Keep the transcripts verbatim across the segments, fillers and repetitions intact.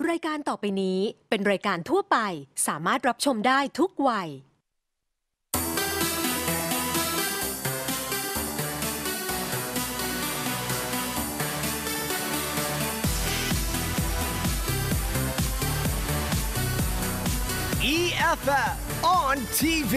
รายการต่อไปนี้เป็นรายการทั่วไปสามารถรับชมได้ทุกวัย E F F on ที วี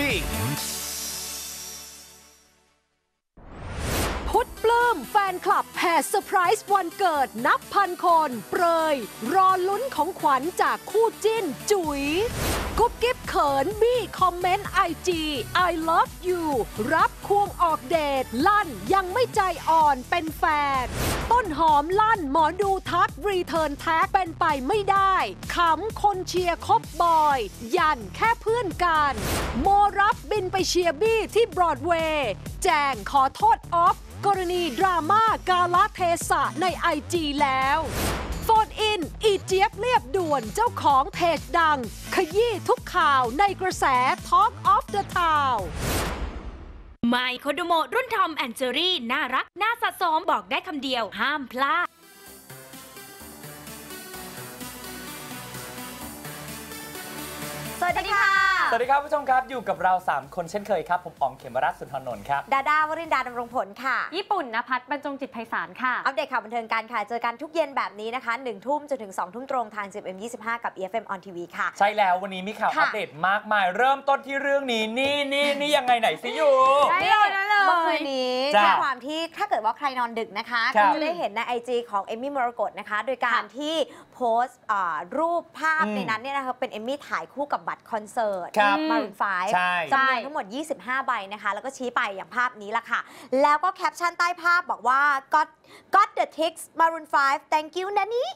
พุทธปลื้มแฟนคลับแห่เซอร์ไพรส์วันเกิดนับพันคนเปรยรอลุ้นของขวัญจากคู่จิ้นจุ๋ยกุ๊บกิ๊บเขินบี้คอมเมนต์ไอจี I love you รับควงออกเดทลั่นยังไม่ใจอ่อนเป็นแฟนต้นหอมลั่นหมอดูทักรีเทิร์นแท็กเป็นไปไม่ได้ขำคนเชียร์คบบอยยันแค่เพื่อนกันโมรับบินไปเชียร์บี้ที่บรอดเวย์แจงขอโทษออฟกรณีดราม่ากาลเทศะในไอจีแล้วโฟนอินอีเจี๊ยบเรียบด่วนเจ้าของเพจดังขยี้ทุกข่าวในกระแส Talk of the Town ไมโครโดโมรุ่นทอมแอนเจอรี่น่ารักน่าสะสมบอกได้คำเดียวห้ามพลาดสวัสดีค่ะสวัสดีครับผู้ชมครับอยู่กับเราสามคนเช่นเคยครับผมอ๋องเขมรัตน์สุนทรนนท์ครับดาดาวรินดาดำรงผลค่ะญี่ปุ่นณภัทรบรรจงจิตไพศาลค่ะอัปเดตข่าวบันเทิงกันค่ะเจอกันทุกเย็นแบบนี้นะคะหนึ่งทุ่มจนถึงสองทุ่มตรงทาง ซี เอ็ม ยี่สิบห้า กับ อี เอฟ เอ็ม on ที วี ค่ะใช่แล้ววันนี้มีข่าวอัปเดตมากมายเริ่มต้นที่เรื่องนี้นี่นี่นี่ยังไงไหนสิอยู่ได้เลยได้เลยเมื่อคืนนี้ด้วยความที่ถ้าเกิดว่าใครนอนดึกนะคะก็จะได้เห็นใน ไอ จี ของเอมมี่มรกตนะคะโดยการที่โพสต์รูปภาพในนั้นเนี่ยนะคะเป็นเอมมี่ถ่ายคู่กับบัตรคอนเสิร์ตมารูนไฟว์จำนวนทั้งหมดยี่สิบห้าใบนะคะแล้วก็ชี้ไปอย่างภาพนี้ละค่ะแล้วก็แคปชั่นใต้ภาพบอกว่า got got the ticks Maroon ไฟว์ thank you นะนี่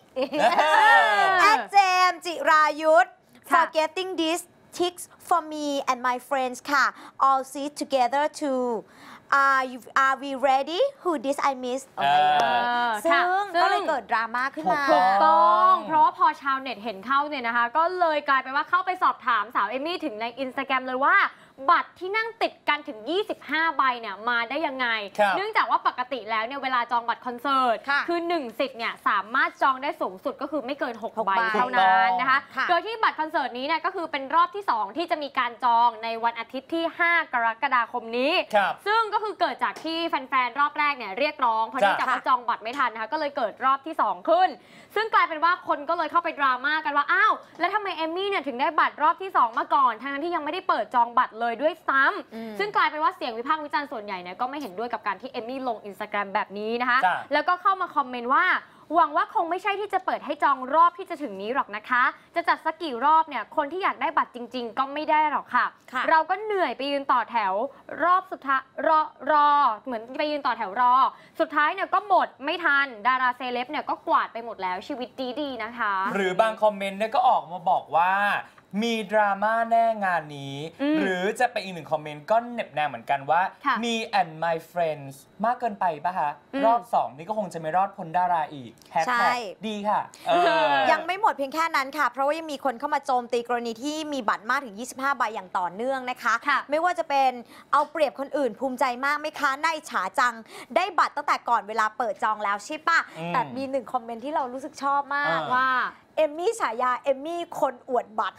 at เจมส์จิรายุทธ for getting this ticks for me and my friends ค่ะ all sit together too Are you, are we ready? Who this I miss ซึ่งก็เลยเกิดดราม่าขึ้นมาถูกต้องเพราะว่าพอชาวเน็ตเห็นเข้าเนี่ยนะคะก็เลยกลายเป็นว่าเข้าไปสอบถามสาวเอมมี่ถึงใน Instagram เลยว่าบัตรที่นั่งติดกันถึงยี่สิบห้าใบเนี่ยมาได้ยังไงเนื่องจากว่าปกติแล้วเนี่ยเวลาจองบัตรคอนเสิร์ตคือหนึ่งสิทธิ์เนี่ยสามารถจองได้สูงสุดก็คือไม่เกินหกใบเท่านั้นนะคะโดยที่บัตรคอนเสิร์ตนี้เนี่ยก็คือเป็นรอบที่สองที่จะมีการจองในวันอาทิตย์ที่ห้ากรกฎาคมนี้ซึ่งก็คือเกิดจากที่แฟนๆรอบแรกเนี่ยเรียกร้องเพราะเนื่องจากว่าจองบัตรไม่ทันนะคะก็เลยเกิดรอบที่สองขึ้นซึ่งกลายเป็นว่าคนก็เลยเข้าไปดราม่ากันว่าอ้าวแล้วทำไมเอมมี่เนี่ยถึงได้บัตรรอบที่สองมาก่อนทั้งที่ยังไม่ได้เปิดจองบัตรเลยด้วยซ้ำซึ่งกลายเป็นว่าเสียงวิพากษ์วิจารณ์ส่วนใหญ่เนี่ยก็ไม่เห็นด้วยกับการที่เอมมี่ลง Instagram แบบนี้นะคะแล้วก็เข้ามาคอมเมนต์ว่าหวังว่าคงไม่ใช่ที่จะเปิดให้จองรอบที่จะถึงนี้หรอกนะคะจะจัดสักกี่รอบเนี่ยคนที่อยากได้บัตรจริงๆก็ไม่ได้หรอกค่ะเราก็เหนื่อยไปยืนต่อแถวรอบสุดท้ายรอรอเหมือนไปยืนต่อแถวรอสุดท้ายเนี่ยก็หมดไม่ทันดาราเซเลบเนี่ยก็กวาดไปหมดแล้วชีวิตดีๆนะคะหรือบางคอมเมนต์เนี่ยก็ออกมาบอกว่ามีดราม่าแน่งานนี้หรือจะไปอีกหนึ่งคอมเมนต์ก็เน็บแนมเหมือนกันว่ามี and my friends มากเกินไปป่ะคะรอบสองนี่ก็คงจะไม่รอดพ้นดาราอีกแฮชแท็กดีค่ะยังไม่หมดเพียงแค่นั้นค่ะเพราะว่ายังมีคนเข้ามาโจมตีกรณีที่มีบัตรมากถึงยี่สิบห้าใบอย่างต่อเนื่องนะคะไม่ว่าจะเป็นเอาเปรียบคนอื่นภูมิใจมากไหมคะน่าอิจฉาจังได้บัตรตั้งแต่ก่อนเวลาเปิดจองแล้วใช่ป่ะแต่มีหนึ่งคอมเมนต์ที่เรารู้สึกชอบมากว่าเอมมี่ฉายาเอมมี่คนอวดบัตร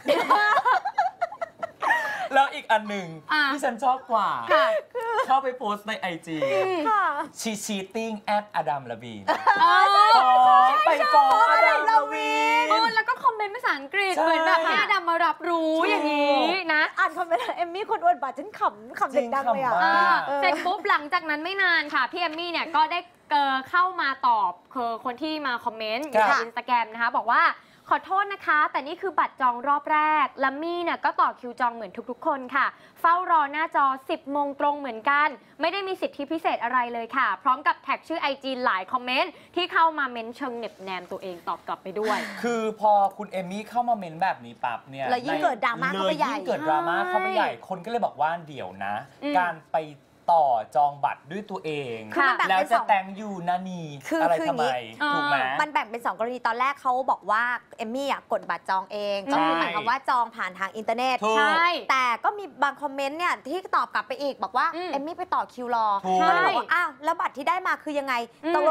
แล้วอีกอันหนึ่งที่ฉันชอบกว่าเข้าไปโพสต์ในไอจีชี cheating at Adam Levine ไปฟ้องอดัมลาวีนแล้วก็คอมเมนต์ภาษาอังกฤษเหมือนแบบให้อดัมมารับรู้อย่างนี้นะอ่านคอมเมนต์เอมมี่คนอวดบัตรฉันขำขำเด็กดังเลยอ่ะเสร็จปุ๊บหลังจากนั้นไม่นานค่ะพี่เอมมี่เนี่ยก็ได้เข้ามาตอบคือคนที่มาคอมเมนต์อยู่ในอินสตาแกรมนะคะบอกว่าขอโทษนะคะแต่นี่คือบัตรจองรอบแรกและมี่เนี่ยก็ต่อคิวจองเหมือนทุกๆคนค่ะเฝ้ารอหน้าจอสิบโมงตรงเหมือนกันไม่ได้มีสิทธิพิเศษอะไรเลยค่ะพร้อมกับแท็กชื่อ ไอ จี หลายคอมเมนต์ที่เข้ามาเม้นเชิงเน็บแนมตัวเองตอบกลับไปด้วยคือพอคุณเอมมี่เข้ามาเม้นแบบนี้ปั๊บเนี่ยเลยยิ่งเกิดดราม่าเข้าไปใหญ่ยิ่งเกิดดราม่าเข้าไปใหญ่คนก็เลยบอกว่าเดี๋ยวนะการไปต่อจองบัตรด้วยตัวเองแล้วจะแต่งอยู่นานีอะไรทำไมถูกไหมมันแบ่งเป็นสองกรณีตอนแรกเขาบอกว่าเอมมี่กดบัตรจองเองก็คือหมายความว่าจองผ่านทางอินเทอร์เน็ตใช่แต่ก็มีบางคอมเมนต์เนี่ยที่ตอบกลับไปอีกบอกว่าเอมมี่ไปต่อคิวรอก็เลยบอกว่าอ้าวแล้วบัตรที่ได้มาคือยังไงตกลงจะ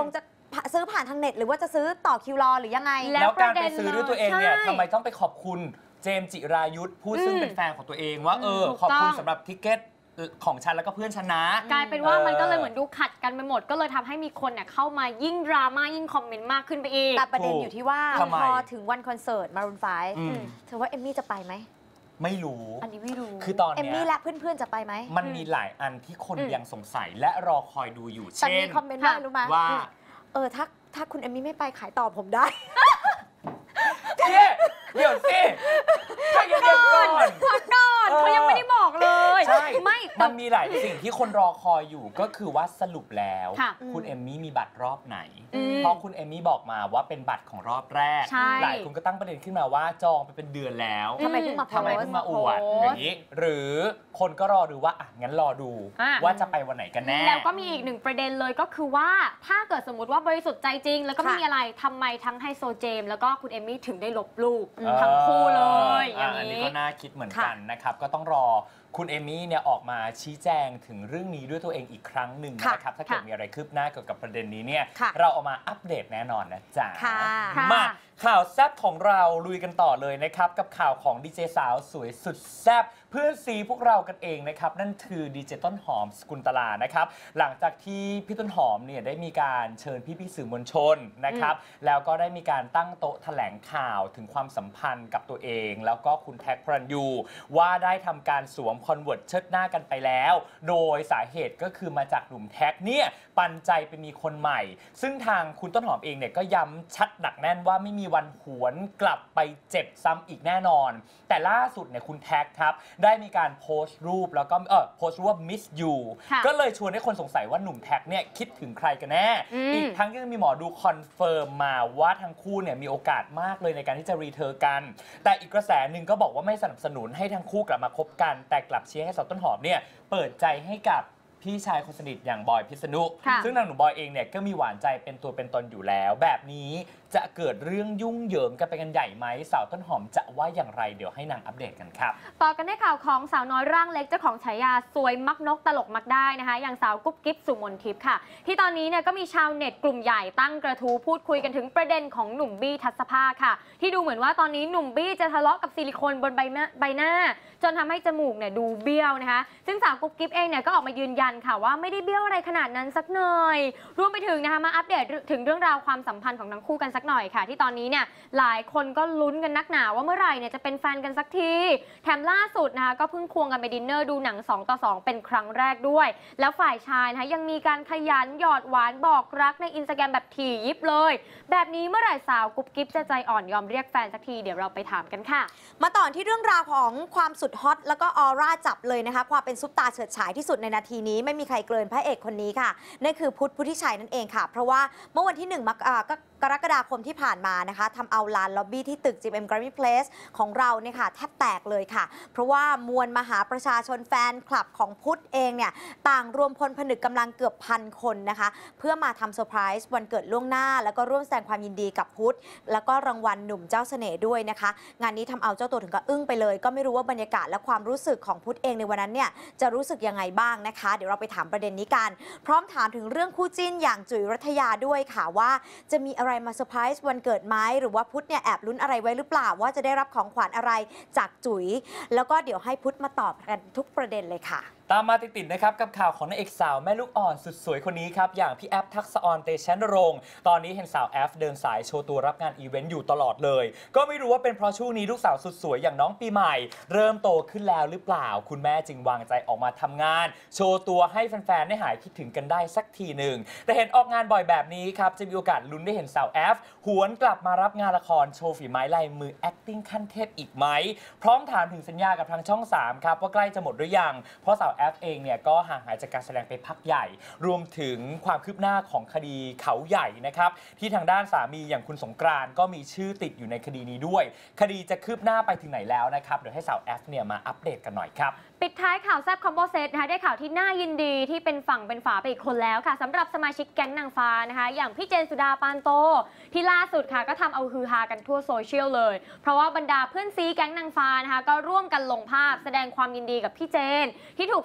ซื้อผ่านทางเน็ตหรือว่าจะซื้อต่อคิวรอหรือยังไงแล้วการไปซื้อด้วยตัวเองเนี่ยใช่ทำไมต้องไปขอบคุณเจมส์จิรายุทธผู้ซึ่งอืมเป็นแฟนของตัวเองว่าเออถูกขอบคุณต้องสำหรับทิกเก็ตของฉันแล้วก็เพื่อนฉันนะกลายเป็นว่ามันก็เลยเออเหมือนดูขัดกันไปหมด ก็เลยทำให้มีคนเนี่ยเข้ามายิ่งดราม่ายิ่งคอมเมนต์มากขึ้นไปอีกแต่ประเด็นอยู่ที่ว่าทำไมพอถึงวันคอนเสิร์ตมารูนไฟอืมเธอว่าเอมมี่จะไปไหมไม่รู้อันนี้ไม่รู้คือตอนเอมเนี้มี่ยและเพื่อนๆจะไปไหมมันมีหลายอันที่คนอืมยังสงสัยและรอคอยดูอยู่แต่เช่มีนคอมเมนต์ว่ารู้ไหมว่าเออถ้าถ้าคุณเอมมี่ไม่ไปขายต่อผมได้พี่เดี๋ยวสิใจเย็นๆก่อนพักก่อนเขายังไม่ได้บอกเลยใช่ไม่แต่มันมีหลายสิ่งที่คนรอคอยอยู่ก็คือว่าสรุปแล้วค่ะคุณเอมมี่มีบัตรรอบไหนอืมเพราะคุณเอมมี่บอกมาว่าเป็นบัตรของรอบแรกใช่หลายคนก็ตั้งประเด็นขึ้นมาว่าจองไปเป็นเดือนแล้วทำไมเพิ่งมาโพสต์ทำไมเพิ่งมาอวดโพสต์อย่างนี้ หรือคนก็รอดูว่าอ่ะงั้นรอดูอ่ะว่าจะไปวันไหนกันแน่แล้วก็มีอีกหนึ่งประเด็นเลยก็คือว่าถ้าเกิดสมมติว่าบริสุทธิ์ใจจริง แล้วก็ไม่ค่ะมีอะไรทำไมทั้งไฮโซเจมส์แล้วก็คุณเอมมี่ถึงได้ลบรูปเออทั้งคู่เลยออ่ะย่างอันนี้นี้ก็น่าคิดเหมือนค่ะกันนะครับ ก็ต้องรอคุณเอมมี่เนี่ยออกมาชี้แจงถึงเรื่องนี้ด้วยตัวเองอีกครั้งหนึ่งค่ะนะครับ ถ้าเกิดค่ะมีอะไรคืบหน้าเกี่ยวกับประเด็นนี้เนี่ยค่ะเราเอามาอัปเดตแน่นอนนะจ๊ะค่ะค่ะมาข่าวแซ่บของเราลุยกันต่อเลยนะครับ กับข่าวของดีเจสาวสวยสุดแซ่บเพื่อนซีพวกเรากันเองนะครับ นั่นคือดีเจต้นหอมสกุลตลานะครับ หลังจากที่พี่ต้นหอมเนี่ยได้มีการเชิญพี่ๆสื่อมวลชนนะครับ แล้วก็ได้มีการตั้งโต๊ะแถลงข่าวถึงความสัมพันธ์กับตัวเอง แล้วก็คุณแท็กพระรันยูว่าได้ทำการสวมคอนเวิร์ตเชิดหน้ากันไปแล้ว โดยสาเหตุก็คือมาจากหนุ่มแท็กเนี่ยปันใจไปมีคนใหม่ ซึ่งทางคุณต้นหอมเองเนี่ยก็ย้ำชัดหนักแน่นว่าไม่มีวันหวนกลับไปเจ็บซ้ำอีกแน่นอน แต่ล่าสุดเนี่ยคุณแท็กครับได้มีการโพสต์รูปแล้วก็เออโพสต์รูปว่า miss you ค่ะก็เลยชวนให้คนสงสัยว่าหนุ่มแท็กเนี่ยคิดถึงใครกันแน่อืมอีกทั้งยังมีหมอดูคอนเฟิร์มมาว่าทั้งคู่เนี่ยมีโอกาสมากเลยในการที่จะรีเทิร์นกัน แต่อีกกระแสหนึ่งก็บอกว่าไม่สนับสนุนให้ทั้งคู่กลับมาคบกัน แต่กลับเชียร์ให้สาวต้นหอมเนี่ยเปิดใจให้กับพี่ชายคนสนิทอย่างบอยพิษณุค่ะซึ่งทางหนุ่มบอยเองเนี่ยก็มีหวานใจเป็นตัวเป็นตนอยู่แล้ว แบบนี้จะเกิดเรื่องยุ่งเหยิงกันไปกันใหญ่ไหมสาวต้นหอมจะว่าอย่างไรเดี๋ยวให้นางอัปเดตกันครับต่อกันในข่าวของสาวน้อยร่างเล็กเจ้าของฉายาสวยมักนกตลกมักได้นะคะอย่างสาวกุ๊บกิ๊บสุมนทิพย์ค่ะ ที่ตอนนี้เนี่ยก็มีชาวเน็ตกลุ่มใหญ่ตั้งกระทู้พูดคุยกันถึงประเด็นของหนุ่มบี้ทัศภาคค่ะ ที่ดูเหมือนว่าตอนนี้หนุ่มบี้จะทะเลาะกับซิลิโคนบนใบหน้าใบหน้า จนทำให้จมูกเนี่ยดูเบี้ยวนะคะซึ่งสาวกุ๊บกิ๊บเองเนี่ยก็ออกมายืนยันค่ะว่าไม่ได้เบี้ยวอะไรขนาดนั้นสักหน่อยรวมไปถึงนะคะมาอัปเดตถึงเรื่องราวความสัมพันธ์ของทั้งคู่กันสักหน่อยค่ะที่ตอนนี้เนี่ยหลายคนก็ลุ้นกันนักหนาว่าเมื่อไหร่เนี่ยจะเป็นแฟนกันสักทีแถมล่าสุดนะคะก็เพิ่งควงกันไปดินเนอร์ดูหนังสองต่อสองเป็นครั้งแรกด้วยแล้วฝ่ายชายนะคะยังมีการขยันหยอดหวานบอกรักในอินสตาแกรมแบบถี่ยิบเลยแบบนี้เมื่อไหร่สาวกุ๊บกิ๊บจะใจอ่อนยอมเรียกแฟนสักทีเดี๋ยวเราไปถามกันค่ะมาต่อที่เรื่องราวของความสุดฮอตแล้วก็ออร่าจับเลยนะคะความเป็นซุปตาเฉิดฉายที่สุดในนาทีนี้ไม่มีใครเกินพระเอกคนนี้ค่ะนั่นคือพุทธพุทธิชัยนั่นเองค่ะ เพราะว่าเมื่อวันที่หนึ่งมกอ่าก็กรกฎาคมที่ผ่านมานะคะทำเอาลานล็อบบี้ที่ตึก จี เอ็ม Grammy Place ของเราเนี่ยค่ะแทบแตกเลยค่ะ เพราะว่ามวลมหาประชาชนแฟนคลับของพุทธเองเนี่ยต่างรวมพลผนึกกำลังเกือบพันคนนะคะเพื่อมาทำเซอร์ไพรส์วันเกิดล่วงหน้า แล้วก็ร่วมแสดงความยินดีกับพุทธแล้วก็รางวัลหนุ่มเจ้าเสน่ห์ด้วยนะคะงานนี้ทำเอาเจ้าตัวถึงกับอึ้งไปเลยก็ไม่รู้ว่าบรรยากาศและความรู้สึกของพุทธเองในวันนั้นเนี่ยจะรู้สึกยังไงบ้างนะคะเดี๋ยวเราไปถามประเด็นนี้กันพร้อมถามถึงเรื่องคู่จิ้นอย่างจุ๋ยรัฐยาด้วยค่ะว่าจะมีอะไรมาเซอร์ไพรส์วันเกิดไหมหรือว่าพุทธเนี่ยแอบลุ้นอะไรไว้หรือเปล่าว่าจะได้รับของขวัญอะไรจากจุ๋ยแล้วก็เดี๋ยวให้พุทธมาตอบกันทุกประเด็นเลยค่ะตามมาติดๆนะครับกับข่าวของนางเอกสาวแม่ลูกอ่อนสุดสวยคนนี้ครับอย่างพี่แอฟทักษะออนเตชะนรงค์ตอนนี้เห็นสาวแอฟเดินสายโชว์ตัวรับงานอีเวนต์อยู่ตลอดเลยก็ไม่รู้ว่าเป็นเพราะช่วงนี้ลูกสาวสุดสวยอย่างน้องปีใหม่เริ่มโตขึ้นแล้วหรือเปล่าคุณแม่จึงวางใจออกมาทำงานโชว์ตัวให้แฟนๆได้หายคิดถึงกันได้สักทีหนึ่งแต่เห็นออกงานบ่อยแบบนี้ครับจะมีโอกาสลุ้นได้เห็นสาวแอฟหวนกลับมารับงานละครโชว์ฝีไม้ลายมือ acting ขั้นเทพอีกไหมพร้อมถามถึงสัญญากับทางช่องสามครับว่าใกล้จะหมดหรือยังเพราะสาวแอฟเองเนี่ยก็ห่างหายจากการแสดงไปพักใหญ่รวมถึงความคืบหน้าของคดีเขาใหญ่นะครับที่ทางด้านสามีอย่างคุณสงกรานต์ก็มีชื่อติดอยู่ในคดีนี้ด้วยคดีจะคืบหน้าไปถึงไหนแล้วนะครับเดี๋ยวให้สาวแอฟเนี่ยมาอัปเดตกันหน่อยครับปิดท้ายข่าวแซ่บคอมโบเซตนะคะได้ข่าวที่น่ายินดีที่เป็นฝั่งเป็นฝาไปอีกคนแล้วค่ะสำหรับสมาชิกแก๊งนางฟ้านะคะอย่างพี่เจนสุดาปานโตที่ล่าสุดค่ะก็ทำเอาฮือฮากันทั่วโซเชียลเลยเพราะว่าบรรดาเพื่อนซีแก๊งนางฟ้านะคะก็ร่วมกันลงภาพแสดงความยินดีกับพี่เจนที่ถูกแ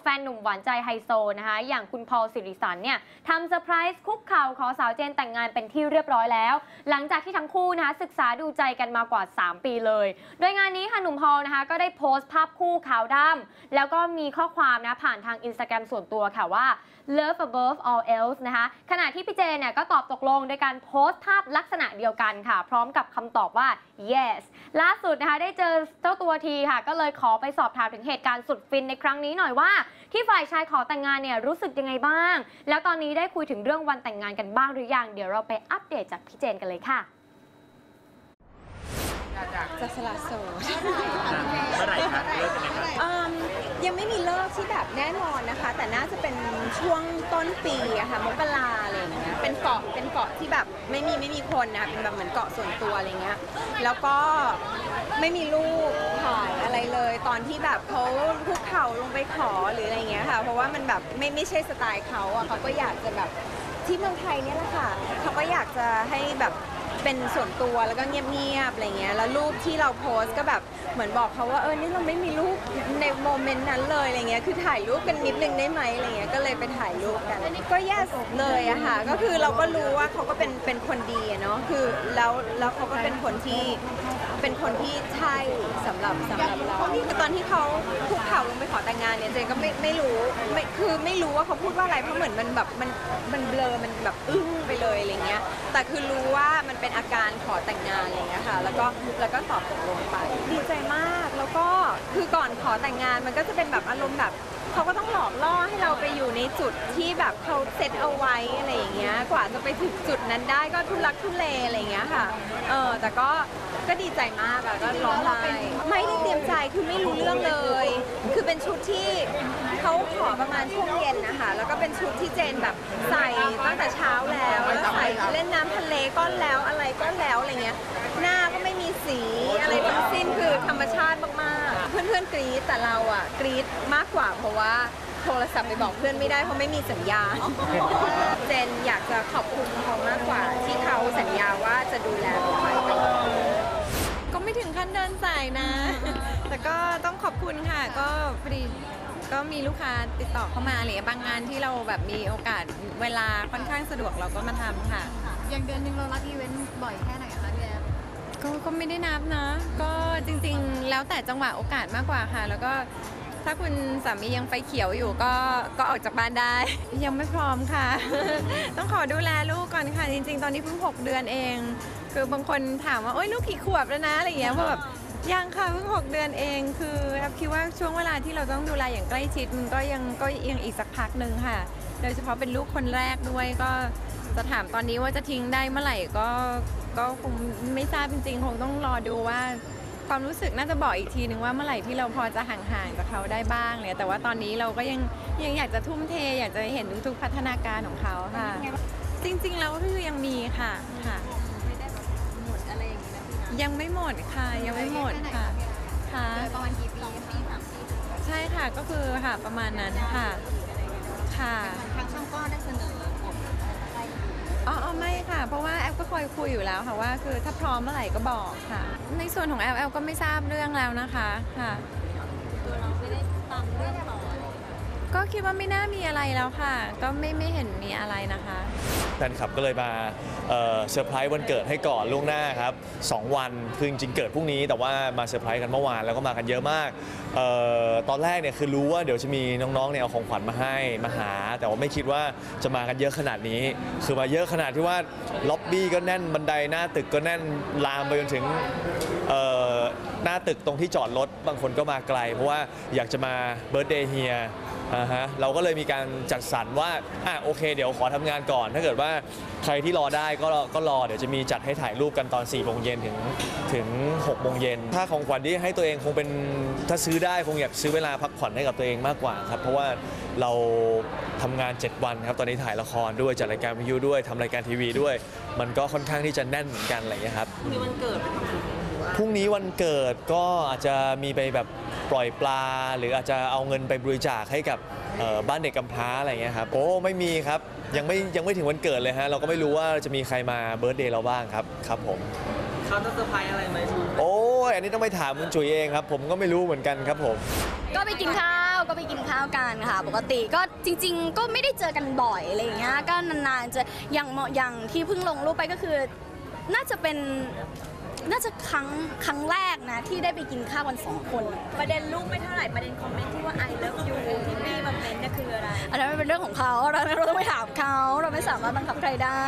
ฟนหนุ่มหวานใจไฮโซนะคะอย่างคุณพอลสิริสันเนี่ยทำเซอร์ไพรส์คุกเข่าขอสาวเจนแต่งงานเป็นที่เรียบร้อยแล้วหลังจากที่ทั้งคู่นะคะศึกษาดูใจกันมากว่าสามปีเลยโดยงานนี้ค่ะหนุ่มพอลนะคะก็ได้โพสต์ภาพคู่ขาวดำแล้วก็มีข้อความนะผ่านทางอินสตาแกรมส่วนตัวค่ะว่า love above all else นะคะขณะที่พี่เจนเนี่ยก็ตอบตกลงโดยการโพสต์ภาพลักษณะเดียวกันค่ะพร้อมกับคำตอบว่า yes ล่าสุดนะคะได้เจอเจ้าตัวทีค่ะก็เลยขอไปสอบถามถึงเหตุการณ์สุดฟินในครั้งนี้หน่อยว่าที่ฝ่ายชายขอแต่งงานเนี่ยรู้สึกยังไงบ้างแล้วตอนนี้ได้คุยถึงเรื่องวันแต่งงานกันบ้างหรือยังเดี๋ยวเราไปอัปเดตจากพี่เจนกันเลยค่ะจะสละโสดเมื่อไหร่คะเลิกกันไหมคะยังไม่มีเลิกที่แบบแน่นอนนะคะ แต่น่าจะเป็นช่วงต้นปีอะค่ะมกราอะไรอย่างเงี้ยเป็นเกาะเป็นเกาะที่แบบไม่มีไม่มีคนนะคะเป็นแบบเหมือนเกาะส่วนตัวอะไรเงี้ยแล้วก็ไม่มีรูปถ่ายอะไรเลย ตอนที่แบบเขาคุกเข่าลงไปขอหรืออะไรเงี้ยค่ะเพราะว่ามันแบบไม่ไม่ใช่สไตล์เขาอะเขาก็อยากจะแบบที่เมืองไทยเนี่ยแหละค่ะเขาก็อยากจะให้แบบเป็นส่วนตัวแล้วก็เงียบๆอะไรเงี้ยแล้วรูปที่เราโพสก็แบบเหมือนบอกเขาว่าเออนี่เราไม่มีรูปในโมเมนต์นั้นเลยอะไรเงี้ยคือถ่ายรูปกันนิดนึงได้ไหมอะไรเงี้ยก็เลยไปถ่ายรูปกันก็แย่สุดเลยอะค่ะก็คือเราก็รู้ว่าเขาก็เป็นเป็นคนดีอะเนาะคือแล้วแล้วเขาก็เป็นคนที่เป็นคนที่ใช่สำหรับสำหรับเราตอนที่เขาคุกเข่าลงไปขอแต่งงานเนี่ยเจนก็ไม่ไม่รู้ไม่คือไม่รู้ว่าเขาพูดว่าอะไรเพราะเหมือนมันแบบมันมันเบลอมันแบบอึ้งไปเลยอะไรเงี้ยแต่คือรู้ว่ามันเป็นอาการขอแต่งงานอะไรเงี้ยค่ะแล้วก็แล้วก็ตอบตกลงไปดีใจมากแล้วก็คือก่อนขอแต่งงานมันก็จะเป็นแบบอารมณ์แบบเขาก็ต้องหลอกล่อให้เราไปอยู่ในจุดที่แบบเขาเซตเอาไว้อะไรอย่างเงี้ยกว่าจะไปถึงจุดนั้นได้ก็ทุลักทุเลอะไรอย่างเงี้ยค่ะเออแต่ก็ก็ดีใจมากอะก็ร้องไห้ไม่ได้เตรียมใจคือไม่รู้เรื่องเลย คือเป็นชุดที่เขาขอประมาณช่วงเย็นนะคะแล้วก็เป็นชุดที่เจนแบบใส่ตั้งแต่เช้าแล้วแล้วใส่เล่นน้ำทะเลก็แล้วอะไรก็แล้วอะไรเงี้ยหน้าก็ไม่มีสีอะไรทั้งสิ้นคือธรรมชาติมากๆเพื่อนๆกรี๊ดแต่เราอะกรี๊ดมากกว่าเพราะว่าโทรศัพท์ไปบอกเพื่อนไม่ได้เพราะไม่มีสัญญาณเจนอยากจะขอบคุณเขามากกว่าที่เขาสัญญาว่าจะดูแลเราไปก็ไม่ถึงขั้นเดินสายนะ แต่ก็ต้องขอบคุณค่ะก็พอดีก็มีลูกค้าติดต่อเข้ามาอะไรบางงานที่เราแบบมีโอกาสเวลาค่อนข้างสะดวกเราก็มาทำค่ะอย่างเดือนนึงเรารับอีเวนต์บ่อยแค่ไหนคะพี่แอฟก็ก็ไม่ได้นับนะก็จริงๆแล้วแต่จังหวะโอกาสมากกว่าค่ะแล้วก็ถ้าคุณสามียังไฟเขียวอยู่ก็ก็ออกจากบ้านได้ ยังไม่พร้อมค่ะ ต้องขอดูแลลูกก่อนค่ะจริงๆตอนนี้เพิ่งหกเดือนเองคือบางคนถามว่าโอ๊ยลูกกี่ขวบแล้วนะอะไรอย่างเงี้ยว่าแบบยังค่ะเพิ่งหกเดือนเองคือแอฟคิดว่าช่วงเวลาที่เราต้องดูแลอย่างใกล้ชิดมันก็ยังก็ยังอีกสักพักหนึ่งค่ะโดยเฉพาะเป็นลูกคนแรกด้วยก็จะถามตอนนี้ว่าจะทิ้งได้เมื่อไหร่ก็ก็คงไม่ทราบจริงๆคงต้องรอดูว่าความรู้สึกน่าจะบอกอีกทีนึงว่าเมื่อไหร่ที่เราพอจะห่างๆจากเขาได้บ้างเลยแต่ว่าตอนนี้เราก็ยังยังอยากจะทุ่มเทอยากจะเห็นทุกๆพัฒนาการของเขาค่ะจริงๆแล้วก็คือยังมีค่ะค่ะยังไม่หมดค่ะยังไม่หมดค่ะค่ะประมาณกี่ปีปีสามปีใช่ค่ะก็คือค่ะประมาณนั้นค่ะค่ะทางช่องก็ได้เสนออ๋อไม่ค่ะเพราะว่าแอลก็คอยคุยอยู่แล้วค่ะว่าคือถ้าพร้อมเมื่อไหร่ก็บอกค่ะในส่วนของแอลแอลก็ไม่ทราบเรื่องแล้วนะคะค่ะตัวเราไม่ได้ตามเรื่องต่อก็คิดว่าไม่น่ามีอะไรแล้วค่ะก็ไม่ไม่เห็นมีอะไรนะคะแฟนคลับก็เลยมาเซอร์ไพรส์วันเกิดให้ก่อนล่วงหน้าครับสองวันคือจริงๆเกิดพรุ่งนี้แต่ว่ามาเซอร์ไพรส์กันเมื่อวานแล้วก็มากันเยอะมากเอ่อตอนแรกเนี่ยคือรู้ว่าเดี๋ยวจะมีน้องๆเนี่ยเอาของขวัญมาให้มาหาแต่ว่าไม่คิดว่าจะมากันเยอะขนาดนี้คือมาเยอะขนาดที่ว่าล็อบบี้ก็แน่นบันไดหน้าตึกก็แน่นลามไปจนถึงเอ่อหน้าตึกตรงที่จอดรถบางคนก็มาไกลเพราะว่าอยากจะมาเบิร์ธเดย์เฮียอ่าฮะเราก็เลยมีการจัดสรรว่าอ่ะโอเคเดี๋ยวขอทำงานก่อนถ้าเกิดว่าใครที่รอได้ก็ก็รอเดี๋ยวจะมีจัดให้ถ่ายรูปกันตอนสี่โมงเย็นถึงถึงหกโมงเย็นถ้าของขวัญที่ให้ตัวเองคงเป็นถ้าซื้อได้คงอยากซื้อเวลาพักผ่อนให้กับตัวเองมากกว่าครับเพราะว่าเราทำงานเจ็ดวันครับตอนนี้ถ่ายละครด้วยจัดรายการวิทยุด้วยทำรายการทีวีด้วยมันก็ค่อนข้างที่จะแน่นเหมือนกันอะไรอย่างเงี้ยครับมีวันเกิดพรุ่งนี้วันเกิดก็อาจจะมีไปแบบปล่อยปลาหรืออาจจะเอาเงินไปบริจาคให้กับบ้านเด็กกำพร้าอะไรเงี้ยครับโอ้ไม่มีครับยังไม่ยังไม่ถึงวันเกิดเลยฮะเราก็ไม่รู้ว่าจะมีใครมาเบิร์ธเดย์เราบ้างครับครับผมเขาจะเซอร์ไพรส์อะไรไหมโอ้ยอันนี้ต้องไปถามคุณจุ๋ยเองครับผมก็ไม่รู้เหมือนกันครับผมก็ไปกินข้าวก็ไปกินข้าวกันค่ะปกติก็จริงๆก็ไม่ได้เจอกันบ่อยอะไรอย่างเงี้ยก็นานๆจะอย่างอย่างที่เพิ่งลงรูปไปก็คือน่าจะเป็นน่าจะครั้งครั้งแรกนะที่ได้ไปกินข้าวกันสองคนประเด็นรูปไม่เท่าไหร่ประเด็นคอมเมนต์ที่ว่า I love you ที่พี่มาเมนต์นั่นคืออะไรอันนั้นเป็นเรื่องของเขาเราเราต้องไปถามเขาเราไม่สามารถบังคับใครได้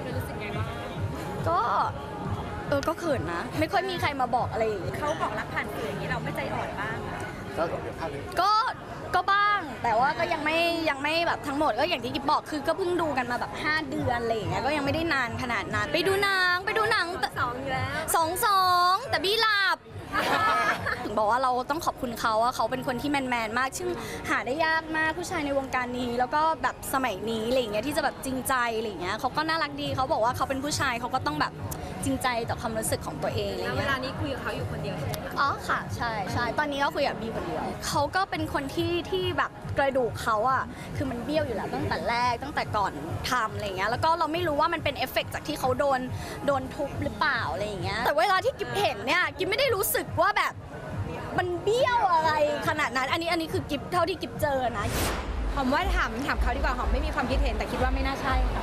ก็เออก็เขินนะไม่ค่อยมีใครมาบอกอะไรอย่างนี้เขาบอกรักผ่านสื่ออย่างนี้เราไม่ใจอ่อนบ้างก็ก็บ้างแต่ว่าก็ยังไม่ยังไม่แบบทั้งหมดก็อย่างที่กิ๊บบอกคือก็เพิ่งดูกันมาแบบห้าเดือนอะไรอย่างเงี้ยก็ยังไม่ได้นานขนาดนั้นไปดูหนังไปดูหนังสองอยู่แล้วสองสองแต่บี้หลับถึงบอกว่าเราต้องขอบคุณเขาว่าเขาเป็นคนที่แมนแมนมากซึ่งหาได้ยากมากผู้ชายในวงการนี้แล้วก็แบบสมัยนี้อะไรอย่างเงี้ยที่จะแบบจริงใจอะไรอย่างเงี้ยเขาก็น่ารักดีเขาบอกว่าเขาเป็นผู้ชายเขาก็ต้องแบบจริงใจต่อความรู้สึกของตัวเองอะไรเงี้ยเวลานี้คุยกับเขาอยู่คนเดียวใช่ไหมอ๋อค่ะใช่ใช่ตอนนี้ก็คุยกับบี้คนเดียวเขาก็เป็นคนที่ที่แบบกระดูกเขาอะคือมันเบี้ยวอยู่แล้วตั้งแต่แรกตั้งแต่ก่อนทำอะไรเงี้ยแล้วก็เราไม่รู้ว่ามันเป็นเอฟเฟกต์จากที่เขาโดนโดนทุบหรือเปล่าอะไรอย่างเงี้ยแต่เวลาที่กิ๊บเห็นเนี่ยกิ๊บไม่ได้รู้สึกว่าแบบมันเบี้ยวอะไรขนาดนั้นอันนี้อันนี้คือกิ๊บเท่าที่กิ๊บเจอนะหอมว่าถามถามเขาดีกว่าหอมไม่มีความคิดเห็นแต่คิดว่าไม่น่าใช่ค่ะ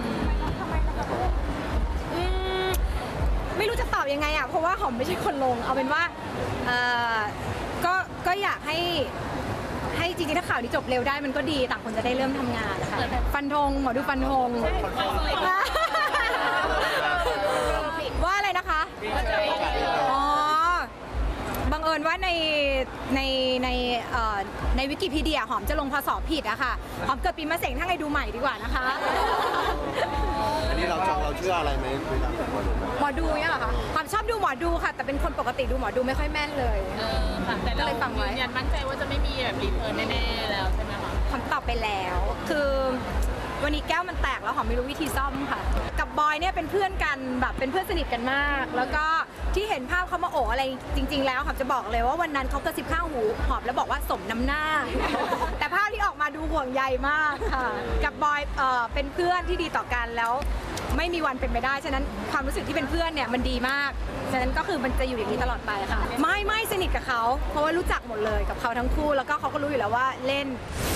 ไม่รู้จะตอบยังไงอ่ะเพราะว่าหอมไม่ใช่คนลงเอาเป็นว่าเอ่อก็ก็อยากให้ให้จริงๆถ้าข่าวนี้จบเร็วได้มันก็ดีต่างคนจะได้เริ่มทำงานนะคะฟันธงหมอดูฟันธงว่าอะไรนะคะอ๋อบังเอิญว่าในในในเอ่อในวิกิพีเดียหอมจะลงพศผิดอะค่ะหอมเกิดปีมะเสงถ้าไงดูใหม่ดีกว่านะคะอันนี้เราจองเราเชื่ออะไรไหมหมอดูเนี่ยเหรอคะความชอบดูหมอดูค่ะแต่เป็นคนปกติดูหมอดูไม่ค่อยแม่นเลยก็เลยฟังไว้ยืนยันมั่นใจว่าจะไม่มีแบบรีเทิร์นแน่ๆแล้วใช่ไหมคะคำตอบไปแล้วคือวันนี้แก้วมันแตกแล้วหอมไม่รู้วิธีซ่อมค่ะกับบอยเนี่ยเป็นเพื่อนกันแบบเป็นเพื่อนสนิทกันมากแล้วก็ที่เห็นภาพเขามาโอบอะไรจริงๆแล้วหอมจะบอกเลยว่าวันนั้นเขากระซิบข้างหูหอมแล้วบอกว่าสมน้ำหน้าแต่ภาพที่ออกมาดูห่วงใยมากค่ะกับบอยเอ่อเป็นเพื่อนที่ดีต่อกันแล้วไม่มีวันเป็นไปได้ฉะนั้นความรู้สึกที่เป็นเพื่อนเนี่ยมันดีมากฉะนั้นก็คือมันจะอยู่อย่างนี้ตลอดไปค่ะไม่ไม่สนิทกับเขาเพราะว่ารู้จักหมดเลยกับเขาทั้งคู่แล้วก็เขาก็รู้อยู่แล้วว่าเล่น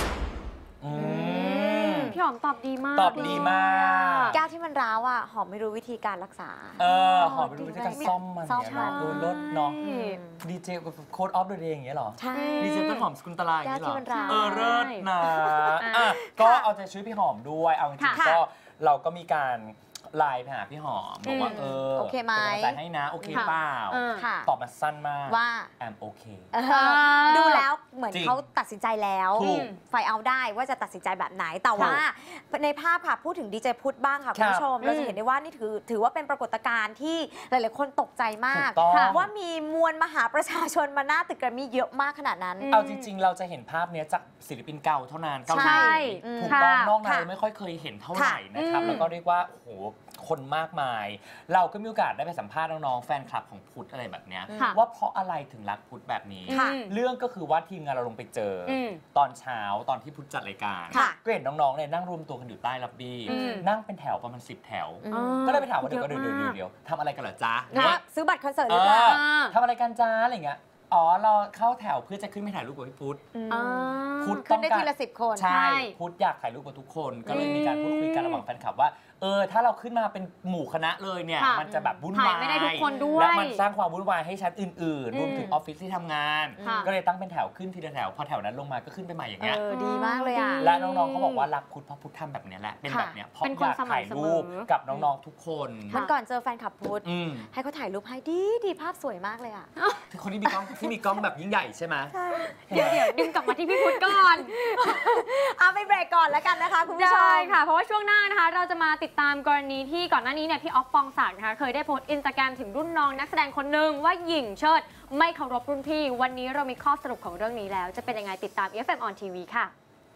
พี่หอมตอบดีมากตอบดีมากแก้วที่มันร้าวอ่ะหอมไม่รู้วิธีการรักษาเออหอมไม่รู้วิธีการซ่อมมันเนี่ยดูลดเนาะดีเจโค้ดออฟเดอะเดย์อย่างเงี้ยหรอใช่ดีเจต้นหอมสกุลตลาอย่างเงี้ยหรอเออเลิศนะก็เอาใจช่วยพี่หอมด้วยเอาจริงๆก็เราก็มีการไลน์ไปหาพี่หอมบอกว่าเออโอเคไหมเป็นกำลังใจให้นะโอเคเปล่าตอบมาสั้นมากว่า I'm okay ดูแล้วเหมือนเขาตัดสินใจแล้วไฟเอาได้ว่าจะตัดสินใจแบบไหนแต่ว่าในภาพค่ะพูดถึงดีเจพุทธบ้างค่ะคุณผู้ชมเราจะเห็นได้ว่านี่ถือถือว่าเป็นปรากฏการณ์ที่หลายๆคนตกใจมากว่ามีมวลมหาประชาชนมาหน้าตึกแกรมมี่เยอะมากขนาดนั้นเอาจริงๆเราจะเห็นภาพนี้จากศิลปินเก่าเท่านั้นเกาหลีถูกต้องนอกนั้นไม่ค่อยเคยเห็นเท่าไหร่นะครับแล้วก็เรียกว่าโอ้โหคนมากมายเราก็มีโอกาสได้ไปสัมภาษณ์น้องๆแฟนคลับของพุทธอะไรแบบนี้ว่าเพราะอะไรถึงรักพุทธแบบนี้เรื่องก็คือว่าทีมงานเราลงไปเจอตอนเช้าตอนที่พุทธจัดรายการก็เห็นน้องๆเนี่ยนั่งรวมตัวกันอยู่ใต้ล็อบบี้นั่งเป็นแถวประมาณสิบแถวก็เลยไปถามว่าเดี๋ยวก็เดี๋ยวเดี๋ยวเดี๋ยวทำอะไรกันเหรอจ๊ะซื้อบัตรคอนเสิร์ตหรือเปล่าทำอะไรกันจ๊ะอะไรเงี้ยอ๋อเราเข้าแถวเพื่อจะขึ้นไปถ่ายรูปกับพี่พุทธพุทธต้องได้ทีละสิบคนใช่พุทธอยากถ่ายรูปกับทุกคนก็เลยมีการพูดคุยกันระหว่างแฟนคลับว่าเออถ้าเราขึ้นมาเป็นหมู่คณะเลยเนี่ยมันจะแบบวุ่นวายไม่ได้ทุกคนด้วยแล้วมันสร้างความวุ่นวายให้ชั้นอื่นๆรวมถึงออฟฟิศที่ทำงานก็เลยตั้งเป็นแถวขึ้นทีละแถวพอแถวนั้นลงมาก็ขึ้นไปใหม่อย่างเงี้ยดีมากเลยอ่ะและน้องๆเขาบอกว่ารักพุทธเพราะพุทธทำแบบนี้แหละเป็นแบบเนี้ยเพราะอยากถ่ายรูปกับน้องๆทุกคนมันก่อนเจอแฟนคลับพุทธให้เขาถ่ายรูปให้ดีดีภาพสวยมากเลยอ่ะคือคนที่มีกล้องที่มีกล้องแบบยิ่งใหญ่ใช่ไหมเดี๋ยวเดี๋ยวดึงกลับมาที่พี่พุทธก่อนเอาไปเบรกก่อนแล้วกันนะคะคุณผู้ชมใช่ค่ะเพราะว่าช่วงหน้านะคะเราจะมาติดตามกรณีที่ก่อนหน้านี้เนี่ยพี่ออฟปองศักดิ์นะคะเคยได้โพสต์อินสตาแกรมถึงรุ่นน้องนักแสดงคนหนึ่งว่าหยิ่งเชิดไม่เคารพรุ่นพี่วันนี้เรามีข้อสรุปของเรื่องนี้แล้วจะเป็นยังไงติดตาม เอฟ เอ็ม on ที วี ค่ะ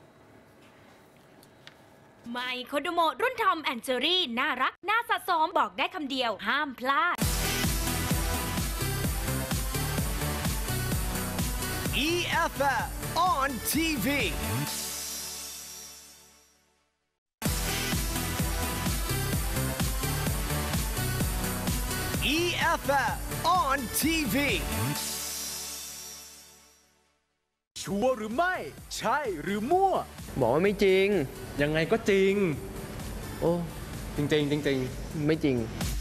ไมโครโดโมรุ่นทอมแอนด์เจอรี่น่ารักน่าสะสมบอกได้คำเดียวห้ามพลาดอี เอฟ เอฟ on ที วี อี เอฟ เอฟ on ที วี ชชัวร์หรือไม่ใช่หรือมั่วบอกว่าไม่จริงยังไงก็จริงโอ้จริงจริงจริงไม่จริง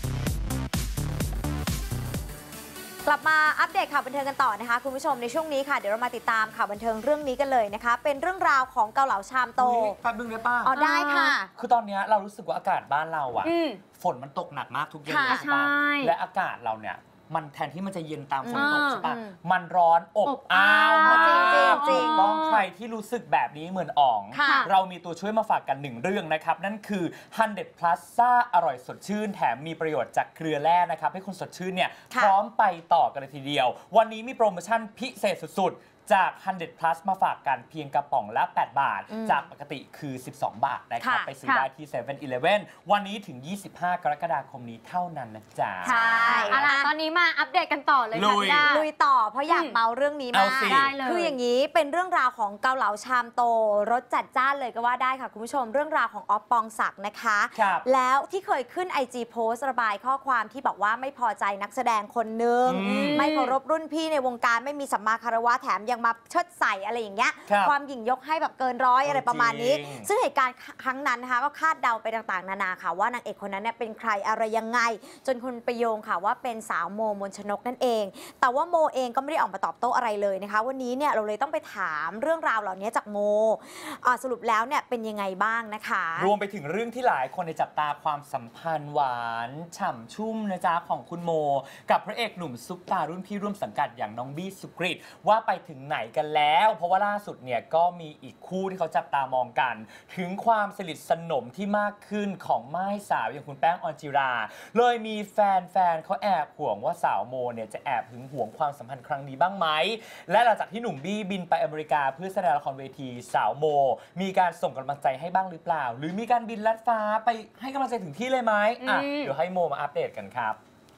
กลับมาอัปเดตข่าวบันเทิงกันต่อนะคะคุณผู้ชมในช่วงนี้ค่ะเดี๋ยวเรามาติดตามข่าวบันเทิงเรื่องนี้กันเลยนะคะเป็นเรื่องราวของเกาเหลาชามโตแป๊บนึงได้ป่ะอ๋อได้ค่ะคือตอนนี้เรารู้สึกว่าอากาศบ้านเราอะอืมฝนมันตกหนักมากทุกเย็นค่ะเลยใช่ปะใช่และอากาศเราเนี่ยมันแทนที่มันจะเย็นตามฝนตกอืมใช่ปะอืมมันร้อนอบอบอ้าวอ้าวมากจริงๆจริงถูกต้องใครที่รู้สึกแบบนี้เหมือนอ๋องค่ะเรามีตัวช่วยมาฝากกันหนึ่งเรื่องนะครับ นั่นคือ ฮันเดรด plus ซ่าอร่อยสดชื่น แถมมีประโยชน์จากเกลือแร่นะครับให้คุณสดชื่นเนี่ยพร้อมไปต่อกันเลยทีเดียว วันนี้มีโปรโมชั่นพิเศษสุดๆจาก ฮันเดรด plus มาฝากกันเพียงกระป๋องละแปดบาทอืมจากปกติคือสิบสองบาทนะครับค่ะไปซื้อได้ที่ เซเว่นอีเลฟเว่น วันนี้ถึง ยี่สิบห้ากรกฎาคมนี้เท่านั้นนะจ๊ะใช่เอาล่ะตอนนี้มาอัปเดตกันต่อเลยค่ะลุยพี่ดาลุยต่อเพราะอยากอืมเมาเรื่องนี้เอามากสิได้เลยคืออย่างนี้เป็นเรื่องราวของเกาเหลาชามโตรสจัดจ้านเลยก็ว่าได้ค่ะคุณผู้ชมเรื่องราวของออฟปองศักดิ์นะคะครับแล้วที่เคยขึ้น ไอ จี โพสต์ระบายข้อความที่บอกว่าไม่พอใจนักแสดงคนหนึ่งอืมไม่เคารพรุ่นพี่ในวงการไม่มีสัมมาคารวะแถมยังมาเชิดใส่อะไรอย่างเงี้ยครับความหยิ่งยกให้แบบเกินร้อยอะไรประมาณนี้จริงซึ่งเหตุการณ์ครั้งนั้นนะคะก็คาดเดาไปต่างๆ นานาค่ะว่านางเอกคนนั้นเนี่ยเป็นใครอะไรยังไง จนคนไปโยงค่ะว่าเป็นสาวโมมนชนกนั่นเอง แต่ว่าโมเองก็ไม่ได้ออกมาตอบโต้อะไรเลยนะคะ วันนี้เนี่ยเราเลยต้องไปถามเรื่องราวเหล่านี้จากโมอ่าสรุปแล้วเนี่ยเป็นยังไงบ้างนะคะรวมไปถึงเรื่องที่หลายคนในจับตาความสัมพันธ์หวานฉ่ำชุ่มนะจ๊ะของคุณโม กับพระเอกหนุ่มซุปตารุ่นพี่ร่วมสังกัดอย่างน้องบี้สุกริตว่าไปถึงไหนกันแล้ว เพราะว่าล่าสุดเนี่ยก็มีอีกคู่ที่เขาจับตามองกัน ถึงความสนิทสนมที่มากขึ้นของม่ายสาวอย่างคุณแป้งออนจิรา เลยมีแฟนๆเขาแอบห่วงว่าสาวโมเนี่ยจะแอบหึงหวงความสัมพันธ์ครั้งนี้บ้างไหมและหลังจากที่หนุ่มบี้บินไปอเมริกาเพื่อแสดงละครเวทีสาวโมมีการส่งกำลังใจให้บ้างหรือเปล่า หรือมีการบินลัดฟ้าไปให้กำลังใจถึงที่เลยไหมอ่ะอืมเดี๋ยวให้โมมาอัปเดตกันครับ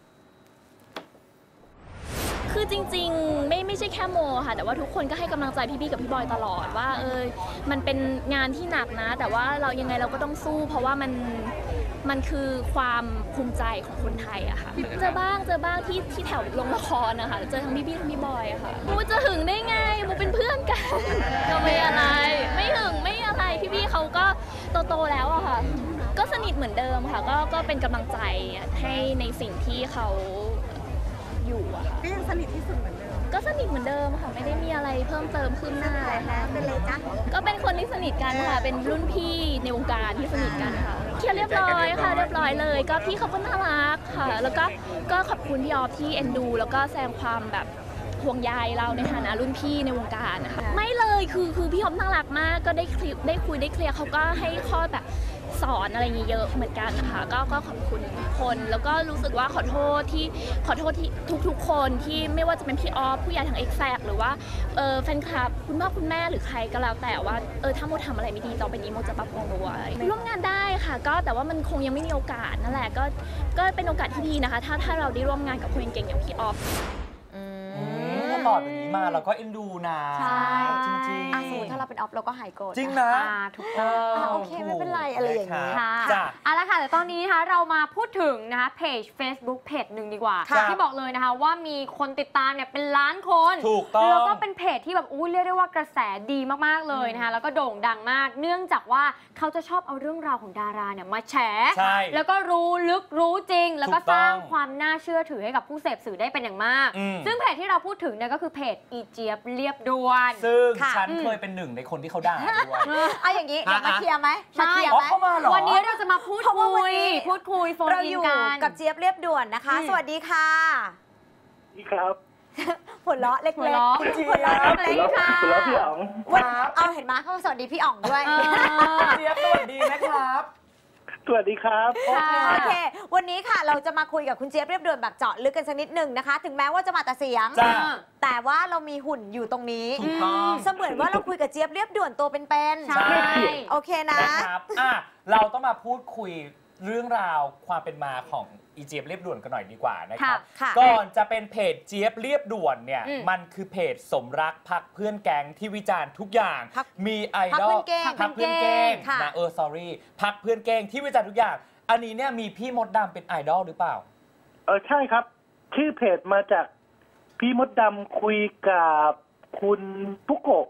คือจริงๆไม่ไม่ใช่แค่โมค่ะแต่ว่าทุกคนก็ให้กำลังใจพี่บี้กับพี่บอยตลอดว่าเออมันเป็นงานที่หนักนะ แต่ว่าเรายังไงเราก็ต้องสู้ เพราะว่ามันมันคือความภูมิใจของคนไทยอะค่ะเจอบ้างเจอบ้างที่ที่แถวโรงละครนะคะเจอทั้งพี่บี้ทั้งพี่บอยอะค่ะโมจะหึงได้ไงโมเป็นเพื่อนกันก็ไม่อะไรไม่หึงไม่อะไรพี่บี้เขาก็โตๆแล้วอะค่ะก็สนิทเหมือนเดิมค่ะก็ก็เป็นกำลังใจให้ในสิ่งที่เขาอยู่อะค่ะก็ยังสนิทที่สุดเหมือนเดิมก็สนิทเหมือนเดิมค่ะไม่ได้มีอะไรเพิ่มเติมขึ้นหน้าค่ะเป็นไรจ๊ะก็เป็นคนที่สนิทกันค่ะเป็นรุ่นพี่ในวงการที่สนิทกันค่ะเคลียร์เรียบร้อยค่ะเรียบร้อยเลย ก็พี่เขาก็น่ารักค่ะ แล้วก็ก็ขอบคุณพี่ออฟที่เอ็นดู แล้วก็แสดงความแบบห่วงใยเราในฐานะรุ่นพี่ในวงการนะคะไม่เลยคือคือพี่ออฟน่ารักมากก็ได้คลิปได้คุยได้เคลียร์เขาก็ให้ข้อแบบสอนอะไรอย่างเงี้ยเยอะเหมือนกันนะคะก็ก็ขอบคุณทุกคนแล้วก็รู้สึกว่าขอโทษที่ขอโทษที่ทุกๆคนที่ไม่ว่าจะเป็นพี่ออฟผู้ใหญ่ทางเอ็กแซกหรือว่าเออแฟนคลับคุณพ่อคุณแม่หรือใครก็แล้วแต่ว่าเออถ้าโมทำอะไรไม่ดีต่อไปนี้โมจะปรับปรุงตัวร่วมงานได้ค่ะก็แต่ว่ามันคงยังไม่มีโอกาสนั่นแหละก็ก็เป็นโอกาสที่ดีนะคะถ้าถ้าเราได้ร่วมงานกับคนเก่งอย่างพี่ออฟถ้าตอบอย่างนี้มาเราก็เอ็นดูนะใช่จริงอ่ะสมมติถ้าเราเป็นออฟเราก็หายโกรธจริงนะอ่าถูกต้องอ่ะโอเคไม่เป็นไรอะไรอย่างนี้ค่ะจ้ะเอาละค่ะแต่ตอนนี้นะคะเรามาพูดถึงนะคะเพจ Facebook เพจหนึ่งดีกว่าครับที่บอกเลยนะคะว่ามีคนติดตามเนี่ยเป็นล้านคนถูกต้องแล้วก็เป็นเพจที่แบบอู้เรียกได้ว่ากระแสดีมากๆเลยนะคะแล้วก็โด่งดังมาก เนื่องจากว่าเขาจะชอบเอาเรื่องราวของดาราเนี่ยมาแฉใช่แล้วก็รู้ลึกรู้จริง แล้วก็ถูกต้องสร้างความน่าเชื่อถือให้กับผู้เสพสื่อได้เป็นอย่างมากอืมซึ่งเพจที่เราพูดถึงเนี่ยก็คือเพจอีเจี๊ยบเรียบด่วนซึ่งค่ะฉันอืมเคยเป็นหนึ่งในคนที่เขาด่าด้วยเอาอย่างนี้เดี๋ยวมาฮะเคลียร์ไหมใช่มาเคลียร์อ๋อไหมเข้ามาเหรอวันนี้เราจะมาพูดเพราะว่าคุวันยนี้พูดคุยโฟนเราอิอน ยู่กันกับเจี๊ยบเรียบด่วนนะคะอืมสวัสดีค่ะนี่ครับหัวเราะเล็กหัวเราะๆหัวเราะหัวเราะเล็กๆค่ะคุณแล้วพี่อ๋องวันเอาเห็นไหมเขาสวัสดีพี่อ๋องด้วยเออเจี๊ยบสวัสดีนะครับสวัสดีครับค่ะโอเค วันนี้ค่ะเราจะมาคุยกับคุณเจี๊ยบเรียบด่วนแบบเจาะลึกกันสักนิดหนึ่งนะคะ ถึงแม้ว่าจะมาแต่เสียงจ้ะแต่ว่าเรามีหุ่นอยู่ตรงนี้ถูกต้องเสมือนว่าเราคุยกับเจี๊ยบเรียบด่วนตัวเป็นใช่ๆโอเคนะนะครับอ่ะเราต้องมาพูดคุยเรื่องราวความเป็นมาของอีเจี๊ยบเรียบด่วนกันหน่อยดีกว่านะครับค่ะก่อนจะเป็นเพจเจี๊ยบเรียบด่วนเนี่ยอืมมันคือเพจสมรักพักเพื่อนแก๊งที่วิจารณ์ทุกอย่างพักมีไอพักดอเพื่ลอนเก้งพักเพื่อนแก๊งค่ะนะเออ sorry พักเพื่อนแก๊งที่วิจารณ์ทุกอย่าง อันนี้เนี่ยมีพี่มดดำเป็นไอดอลหรือเปล่าเออใช่ครับ ชื่อเพจมาจากพี่มดดำคุยกับคุณปุกโกะ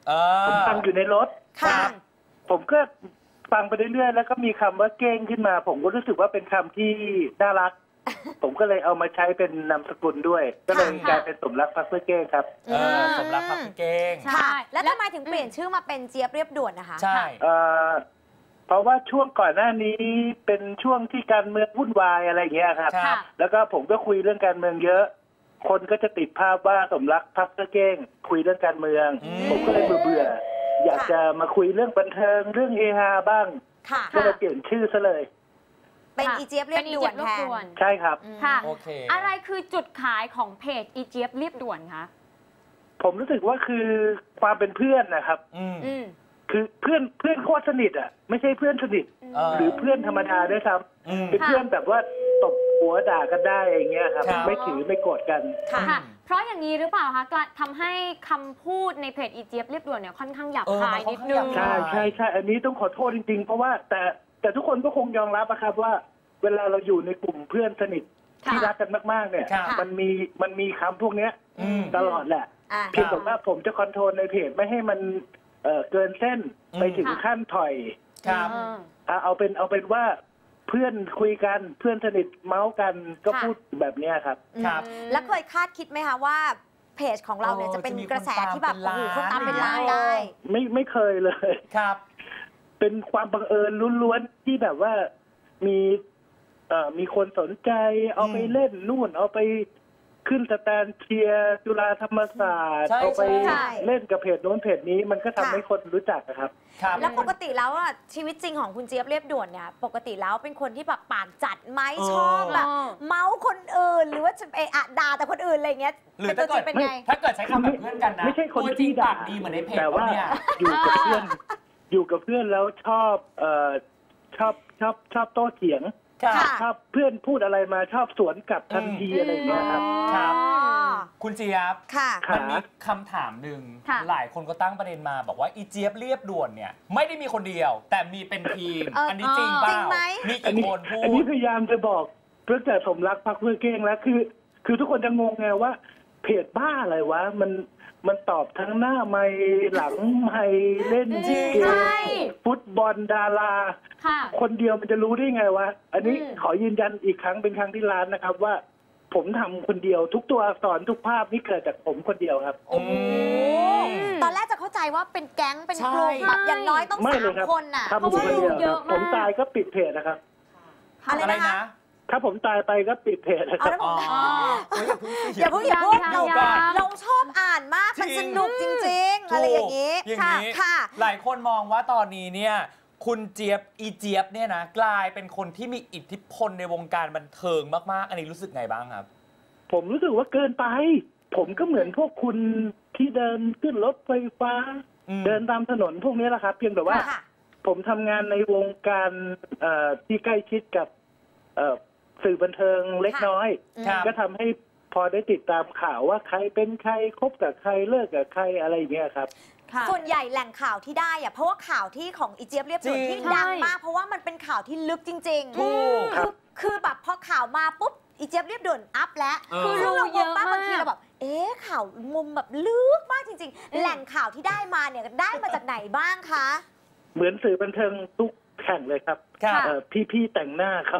ผมฟังอยู่ในรถผมก็ฟังไปเรื่อยๆแล้วก็มีคำว่าเก้งขึ้นมาผมก็รู้สึกว่าเป็นคำที่น่ารักผมก็เลยเอามาใช้เป็นนามสกุลด้วยก็เลยกลายเป็นสมรักพักเพื่อเก้งครับสมรักพักเพื่อเก้งใช่แล้วทำไมถึงเปลี่ยนชื่อมาเป็นเจี๊ยบเรียบด่วนนะคะใช่เพราะว่าช่วงก่อนหน้านี้เป็นช่วงที่การเมืองวุ่นวายอะไรอย่างเงี้ยครับแล้วก็ผมก็คุยเรื่องการเมืองเยอะคนก็จะติดภาพว่าสมรักพักเพื่อเก้งคุยเรื่องการเมืองผมก็เลยเบื่ออยากจะมาคุยเรื่องบันเทิงเรื่องเฮฮาบ้างก็เลยเปลี่ยนชื่อซะเลยเป็นอีเจี๊ยบเรียบด่วนแทนใช่ครับค่ะอะไรคือจุดขายของเพจอีเจี๊ยบเรียบด่วนคะผมรู้สึกว่าคือความเป็นเพื่อนนะครับคือเพื่อนเพื่อนโคตรสนิทอ่ะไม่ใช่เพื่อนสนิทหรือเพื่อนธรรมดาด้วยครับเป็นเพื่อนแบบว่าตบหัวด่ากันได้อย่างเงี้ยครับไม่ถือไม่โกรธกันค่ะเพราะอย่างนี้หรือเปล่าคะทำให้คำพูดในเพจอีเจี๊ยบเรียบด่วนเนี่ยค่อนข้างหยาบคายนิดนึงใช่ใช่ใช่อันนี้ต้องขอโทษจริงๆเพราะว่าแต่แต่ทุกคนก็คงยอมรับนะครับว่าเวลาเราอยู่ในกลุ่มเพื่อนสนิทที่รักกันมากๆเนี่ยมันมีมันมีคำพวกเนี้ยตลอดแหละเพียงแต่ว่าผมจะคอนโทรลในเพจไม่ให้มันเอ่อเกินเส้นไปถึงขั้นถอยครับเอาเป็นเอาเป็นว่าเพื่อนคุยกันเพื่อนสนิทเมาส์กันก็พูดแบบนี้ครับครับแล้วเคยคาดคิดไหมคะว่าเพจของเราเนี่ยจะเป็นกระแสที่แบบโอ้โหคนตามเป็นล้านได้ไม่ไม่เคยเลยครับเป็นความบังเอิญล้วนๆที่แบบว่ามีเอ่อมีคนสนใจเอาไปเล่นนู่นเอาไปขึ้นสแตนเชียร์จุฬาธรรมศาสตร์เอาไปเล่นกับเพจโน้นเพจนี้มันก็ทำให้คนรู้จักนะครับแล้วปกติแล้วอ่ะชีวิตจริงของคุณเจี๊ยบเรียบด่วนเนี่ยปกติแล้วเป็นคนที่แบบปากจัดไหมชอบแบบเมาส์คนอื่นหรือว่าจะเอะอะด่าแต่คนอื่นอะไรเงี้ยหรือถ้าเกิดเป็นไงถ้าเกิดใช้คำแบบเพื่อนกันนะไม่ใช่คนที่ด่าดีเหมือนในเพจแต่ว่าอยู่กับเพื่อนอยู่กับเพื่อนแล้วชอบเอ่อชอบชอบชอบโต้เถียงชอบเพื่อนพูดอะไรมาชอบสวนกลับทันทีอะไรอย่างเงี้ยครับครับคุณเจี๊ยบมันมีคำถามหนึ่งหลายคนก็ตั้งประเด็นมาบอกว่าอีเจี๊ยบเรียบด่วนเนี่ยไม่ได้มีคนเดียวแต่มีเป็นทีมอันนี้จริงเปล่ามีกี่คนพูดอันนี้พยายามจะบอกเพื่อแต่สมรักพักเพื่อเก้งแล้วคือคือทุกคนจะงงไงว่าเพจบ้าอะไรวะมันมันตอบทั้งหน้าไมค์หลังไมค์เล่นเกมฟุตบอลดาราคนเดียวมันจะรู้ได้ไงวะอันนี้ขอยืนยันอีกครั้งเป็นครั้งที่ล้านนะครับว่าผมทำคนเดียวทุกตัวอักษรทุกภาพนี่เกิดจากผมคนเดียวครับตอนแรกจะเข้าใจว่าเป็นแก๊งเป็นกลุ่มแบบอย่างน้อยต้องสามคนน่ะเพราะว่าเยอะมากผมตายก็ปิดเพจนะครับอะไรนะถ้าผมตายไปก็ปิดเพจนะครับอย่าเพิ่งอย่าเพิ่งเราเราชอบอ่านมากมันสนุกจริงๆอะไรอย่างนี้ค่ะหลายคนมองว่าตอนนี้เนี่ยคุณเจี๊ยบอีเจี๊ยบเนี่ยนะกลายเป็นคนที่มีอิทธิพลในวงการบันเทิงมากๆอันนี้รู้สึกไงบ้างครับผมรู้สึกว่าเกินไปผมก็เหมือนพวกคุณที่เดินขึ้นรถไฟฟ้าเดินตามถนนพวกนี้แหละครับเพียงแต่ว่าผมทำงานในวงการที่ใกล้ชิดกับสื่อบันเทิงเล็กน้อยก็ทำให้พอได้ติดตามข่าวว่าใครเป็นใครคบกับใครเลิกกับใครอะไรอย่างเงี้ยครับส่วนใหญ่แหล่งข่าวที่ได้อะเพราะว่าข่าวที่ของอีเจี๊ยบเรียบด่วนที่ดังมากเพราะว่ามันเป็นข่าวที่ลึกจริงๆคือคือแบบพอข่าวมาปุ๊บอีเจี๊ยบเรียบด่วนอัพแล้วคือเราเยอะมากบางทีเราแบบเอ๊ะข่าวมุมแบบลึกมากจริงๆแหล่งข่าวที่ได้มาเนี่ยได้มาจากไหนบ้างคะเหมือนสื่อบันเทิงทุกแข่งเลยครับพี่ๆแต่งหน้าครับ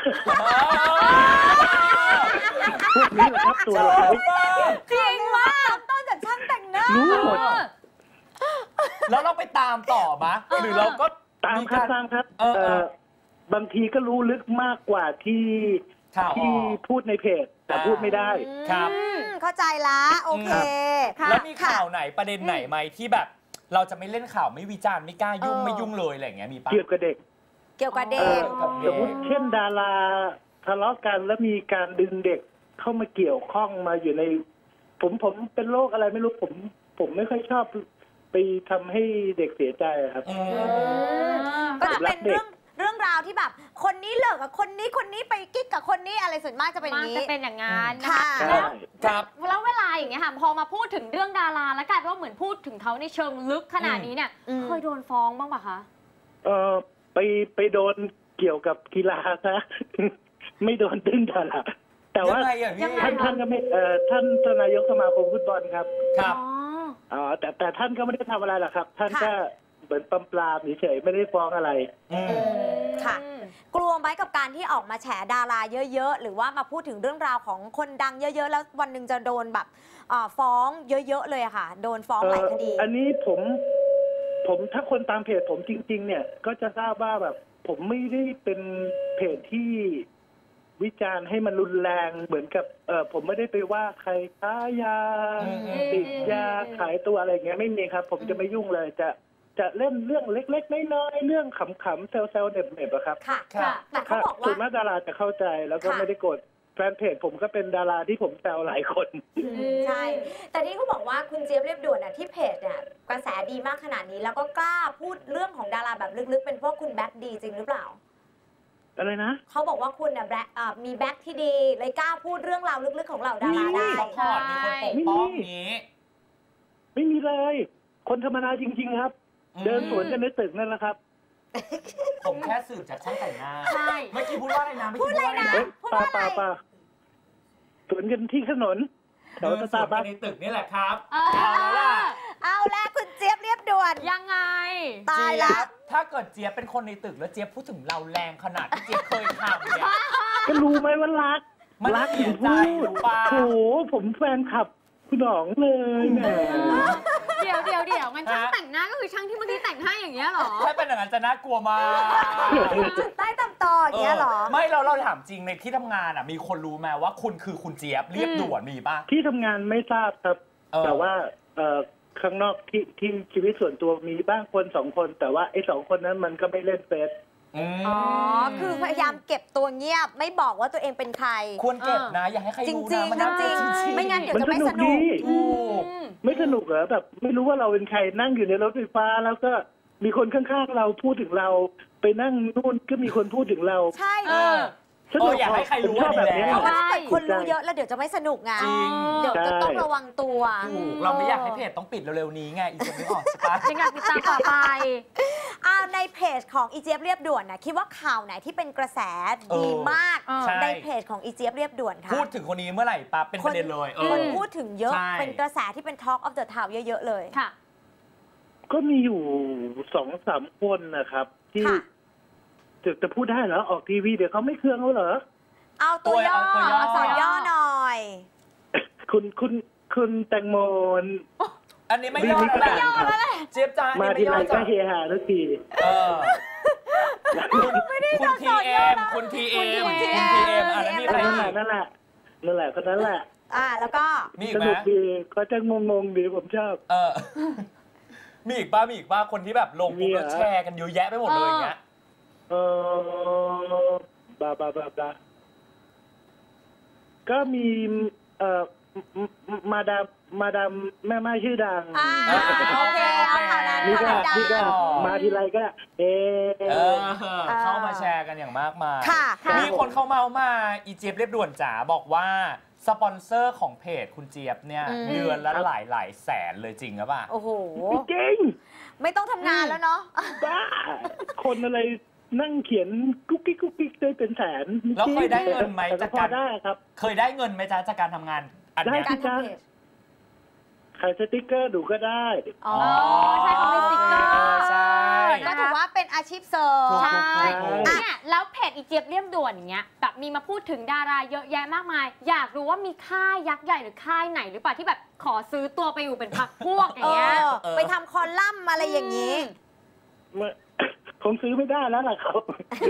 พวกนี้แหละครับตัวร้ายจริงว่าต้นจากช่างแต่งหน้ารู้หมดแล้วเราไปตามต่อมะหรือเราก็ตามครับตามครับบางทีก็รู้ลึกมากกว่าที่ที่พูดในเพจแต่พูดไม่ได้ครับเข้าใจละโอเคแล้วมีข่าวไหนประเด็นไหนไหมที่แบบเราจะไม่เล่นข่าวไม่วิจารณ์ไม่กล้ายุ่งไม่ยุ่งเลยอะไรอย่างเงี้ยมีปะเกี่ยวกับเด็กเกี่ยวกับเด็กสมมติเช่นดาราทะเลาะกันแล้วมีการดึงเด็กเข้ามาเกี่ยวข้องมาอยู่ในผมผมเป็นโรคอะไรไม่รู้ผมผมไม่ค่อยชอบไปทำให้เด็กเสียใจครับก็จะเป็นเรื่องเรื่องราวที่แบบคนนี้เลิกกับคนนี้คนนี้ไปกิ๊กกับคนนี้อะไรส่วนมากจะเป็นอย่างนี้จะเป็นอย่างนั้นนะคะแล้วแล้วเวลาอย่างเงี้ยค่ะพอมาพูดถึงเรื่องดาราแล้วกลายเป็นว่าเหมือนพูดถึงเขาในเชิงลึกขนาดนี้เนี่ยเคยโดนฟ้องบ้างปะคะเออไปไปโดนเกี่ยวกับกีฬาซะไม่โดนดึงดาราแต่ว่าท่านท่านก็ไม่เอ่อท่านนายกสมาคมฟุตบอลครับครับอ๋อแต่แต่ท่านก็ไม่ได้ทำอะไรหรอกครับ ท่านก็เหมือนปลำปลาเฉยๆไม่ได้ฟ้องอะไรค่ะ กลัวไหมกับการที่ออกมาแฉดาราเยอะๆหรือว่ามาพูดถึงเรื่องราวของคนดังเยอะๆแล้ววันหนึ่งจะโดนแบบฟ้องเยอะๆเลยอะค่ะโดนฟ้องหลายคดีอันนี้ผมผมถ้าคนตามเพจผมจริงๆเนี่ยก็จะทราบว่าแบบผมไม่ได้เป็นเพจที่วิจารณ์ให้มันรุนแรงเหมือนกับเออผมไม่ได้ไปว่าใครค้ายาติดยาขายตัวอะไรเงี้ยไม่มีครับผมจะไม่ยุ่งเลยจะจะเล่นเรื่องเล็กๆน้อยๆเรื่องขำๆเซลล์ๆเน็บๆครับค่ะแต่เขาบอกว่าส่วนมากดาราจะเข้าใจแล้วก็ไม่ได้โกรธแฟนเพจผมก็เป็นดาราที่ผมแซวหลายคนใช่แต่ที่เขาบอกว่าคุณเจี๊ยบเรียบด่วนน่ะที่เพจเนี่ยกระแสดีมากขนาดนี้แล้วก็กล้าพูดเรื่องของดาราแบบลึกๆเป็นเพราะคุณแบ็คดีจริงหรือเปล่าอะไรนะเขาบอกว่าคุณเนี่ยแบ็คมีแบ็คที่ดีเลยกล้าพูดเรื่องราวลึกๆของเหล่าดาราได้ใช่มีคนปกป้องนี้ไม่มีเลยคนธรรมดาจริงๆครับเดินสวนกันในตึกนั่นแหละครับผมแค่สืบจากช่างแต่งหน้าใช่เมื่อกี้พูดว่าอะไรนะพูดอะไรนะพูดว่าอะไรป่าสวนกันที่ถนนแถวสตาร์บัคในตึกนี่แหละครับเอาละเอาแล้วคุณเจี๊ยบเรียบด่วนยังไงตายแล้วถ้าเกิดเจี๊ยบเป็นคนในตึกแล้วเจี๊ยบพูดถึงเราแรงขนาดที่เจี๊ยบเคยทำเนี่ยก็รู้ไหมว่ารักรักถึงพูดโถผมแฟนคลับคุณหนองเลยแหมเดี๋ยวเดี๋ยวเดี๋ยวงั้นช่างแต่งหน้าก็คือช่างที่เมื่อกี้แต่งให้อย่างเงี้ยหรอถ้าเป็นอย่างนั้นจะน่ากลัวมากจุดใต้ตำตออย่างเงี้ยหรอไม่เราเราถามจริงในที่ทำงานอ่ะมีคนรู้ไหมว่าคุณคือคุณเจี๊ยบเรียบด่วนมีป่ะที่ทำงานไม่ทราบครับแต่ว่าข้างนอกที่ที่ชีวิตส่วนตัวมีบ้างคนสองคนแต่ว่าไอ้สองคนนั้นมันก็ไม่เล่นเฟซอ๋อคือพยายามเก็บตัวเงียบไม่บอกว่าตัวเองเป็นใครควรเก็บนะอย่าให้ใครรู้นะมันจริงๆไม่งั้นเดี๋ยวจะไม่สนุกไม่สนุกเหรอแบบไม่รู้ว่าเราเป็นใครนั่งอยู่ในรถไฟฟ้าแล้วก็มีคนข้างๆเราพูดถึงเราไปนั่งนู่นก็มีคนพูดถึงเราใช่โอ้อยากให้ใครรู้ว่าแบบนี้เพราะว่าถ้าเกิดคนรู้เยอะแล้วเดี๋ยวจะไม่สนุกไงเดี๋ยวจะต้องระวังตัวเราไม่อยากให้เพจต้องปิดเร็วๆนี้ไงอีกคนไม่ออกใช่ปะยังอยากติดตามต่อไปในเพจของอีเจี๊ยบเรียบด่วนนะคิดว่าข่าวไหนที่เป็นกระแสดีมากในเพจของอีเจี๊ยบเรียบด่วนค่ะพูดถึงคนนี้เมื่อไหร่ปั๊บเป็นประเด็นเลยคนพูดถึงเยอะเป็นกระแสที่เป็น Talk of the Town เยอะๆเลยค่ะก็มีอยู่สองสามคนนะครับที่จะจะพูดได้เหรอออกทีวีเดี๋ยวเขาไม่เคืองเขาเหรอเอาตัวย่ออักษรย่อหน่อยคุณคุณคุณแตงโมอันนี้ไม่ย่อแล้วแหละเจี๊ยบจ้ามาทีไรก็เฮฮาทุกทีคุณทีเอ็มคุณทีเอ็มคุณทีเอ็มอ่ะแล้วนี่ใครนั่นแหละนั่นแหละคนนั้นแหละอ่าแล้วก็มีอีกไหมสนุกดีก็จะงงงดีผมชอบเออมีอีกป้ามีอีกป้าคนที่แบบลงปุ๊บแล้วแชร์กันเยอะแยะไปหมดเลยอย่างเงี้ยเออบาบาบาบาก็มีเอ่อมาดามมาดามแม่ไม้ชื่อดังโอเคเอาข่าวนั้นนี่ก็นี่ก็มาทีไรก็เอเข้ามาแชร์กันอย่างมากมายมีคนเข้ามามาอีเจี๊ยบเรียบด่วนจ๋าบอกว่าสปอนเซอร์ของเพจคุณเจี๊ยบเนี่ยเดือนละหลายหลายแสนเลยจริงหรือเปล่าโอ้โหจริงไม่ต้องทำงานแล้วเนาะบ้าคนอะไรนั่งเขียนกุ๊กกิ๊กกุ๊กกิ๊กได้เป็นแสนแล้วเคยได้เงินไหมจากการได้ครับเคยได้เงินไหมจ๊ะจากการทำงานอันนี้การทำเพจขายสติ๊กเกอร์ดูก็ได้อ๋อใช่เขาเป็นสติ๊กเกอร์ใช่ก็ถือว่าเป็นอาชีพเสริมใช่เนี่ยแล้วเพจอีเจี๊ยบเรียบด่วนอย่างเงี้ยแบบมีมาพูดถึงดาราเยอะแยะมากมายอยากรู้ว่ามีค่ายยักษ์ใหญ่หรือค่ายไหนหรือเปล่าที่แบบขอซื้อตัวไปอยู่เป็นพรรคพวกอย่างเงี้ยไปทำคอลัมน์อะไรอย่างนี้คงซื้อไม่ได้แล้วล่ะครับ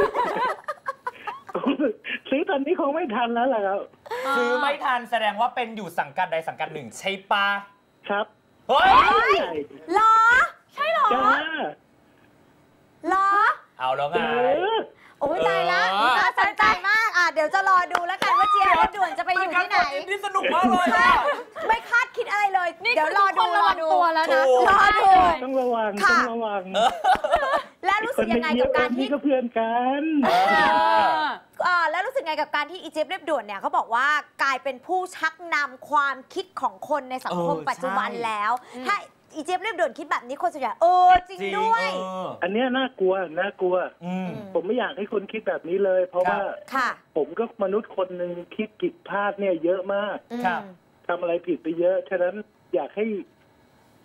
ซื้อตอนนี้คงไม่ทันแล้วล่ะครับซื้อไม่ทันแสดงว่าเป็นอยู่สังกัดใดสังกัดหนึ่งใช่ปะครับเฮ้ยหรอใช่หรอหรอเอาแล้วไงโอ้ยตายละน่าสนใจมากอ่ะเดี๋ยวจะรอดูแล้วกันว่าเจี๊ยบด่วนจะไปอยู่ที่ไหนนี่สนุกมากเลยไม่คาดคิดอะไรเลยเดี๋ยวรอดูรอดูตัวแล้วนะรอดูต้องระวังต้องระวังและรู้สึกยังไงกับการที่ก็เพื่อนกันแล้วรู้สึกไงกับการที่อีเจี๊ยบเรียบด่วนเนี่ยเขาบอกว่ากลายเป็นผู้ชักนำความคิดของคนในสังคมปัจจุบันแล้วถ้าอีเจี๊ยบเรียบด่วนคิดแบบนี้คนส่วนใหญ่เออจริงด้วยอันนี้น่ากลัวน่ากลัวผมไม่อยากให้คนคิดแบบนี้เลยเพราะว่าผมก็มนุษย์คนหนึ่งคิดผิดพลาดเนี่ยเยอะมากทำอะไรผิดไปเยอะฉะนั้นอยากให้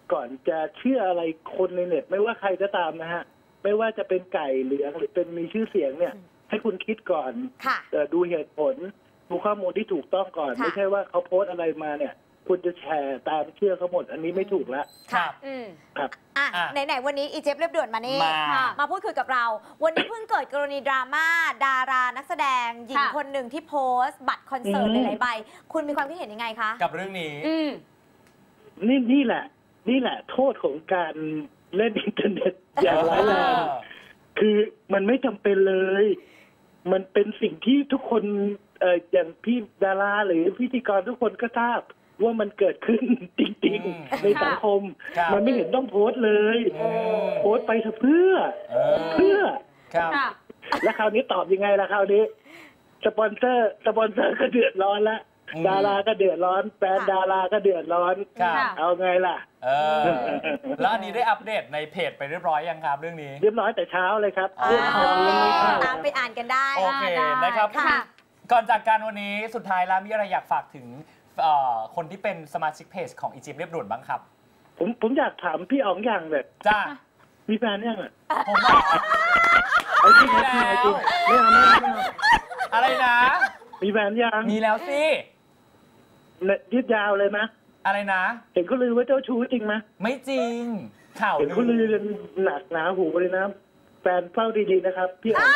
ก่อนจะเชื่ออะไรคนในเน็ตไม่ว่าใครก็ตามนะฮะไม่ว่าจะเป็นไก่เหลืองหรือเป็นมีชื่อเสียงเนี่ยให้คุณคิดก่อนดูเหตุผลดูข้อมูลที่ถูกต้องก่อนไม่ใช่ว่าเขาโพสต์อะไรมาเนี่ยคุณจะแชร์ตามเชื่อเขาหมดอันนี้ไม่ถูกแล้วครับครับอ่ะไหนๆวันนี้อีเจฟเรียบด่วนมานี่มาพูดคุยกับเราวันนี้เพิ่งเกิดกรณีดราม่าดารานักแสดงหญิงคนหนึ่งที่โพสต์บัตรคอนเสิร์ตหลายๆใบคุณมีความคิดเห็นยังไงคะกับเรื่องนี้นี่นี่แหละนี่แหละโทษของการเล่นอินเทอร์เน็ตอย่างร้ายแรงคือมันไม่จำเป็นเลยมันเป็นสิ่งที่ทุกคนเอ่ออย่างพี่ดาราหรือพิธีกรทุกคนก็ทราบว่ามันเกิดขึ้นจริงๆในสังคมมันไม่เห็นต้องโพสต์เลยโพสต์ไปเพื่อเพื่อแล้วคราวนี้ตอบยังไงล่ะคราวนี้สปอนเซอร์สปอนเซอร์ก็เดือดร้อนแล้วดาราก็เดือดร้อนแฟนดาราก็เดือดร้อนเอาไงล่ะแล้วอันนี้ได้อัปเดตในเพจไปเรียบร้อยยังครับเรื่องนี้เรียบร้อยแต่เช้าเลยครับตามไปอ่านกันได้โอเคนะครับก่อนจากการวันนี้สุดท้ายแล้วมีอะไรอยากฝากถึงคนที่เป็นสมาชิกเพจของอีจิปต์เรียบด่วนบ้างครับผมผมอยากถามพี่อ๋องอย่างแบบจ้ามีแฟนยังอ่ะผมบอกไอ้จริงไอ้จริงไม่เอาไม่เอาอะไรนะมีแฟนยังมีแล้วสิยืดยาวเลยไหมอะไรนะเห็นเขาลือว่าเจ้าชู้จริงไหมไม่จริงข่าวเห็นเขาลือหนักหนาหูเลยนะแฟนเฝ้าดีๆนะครับพี่อ๋อง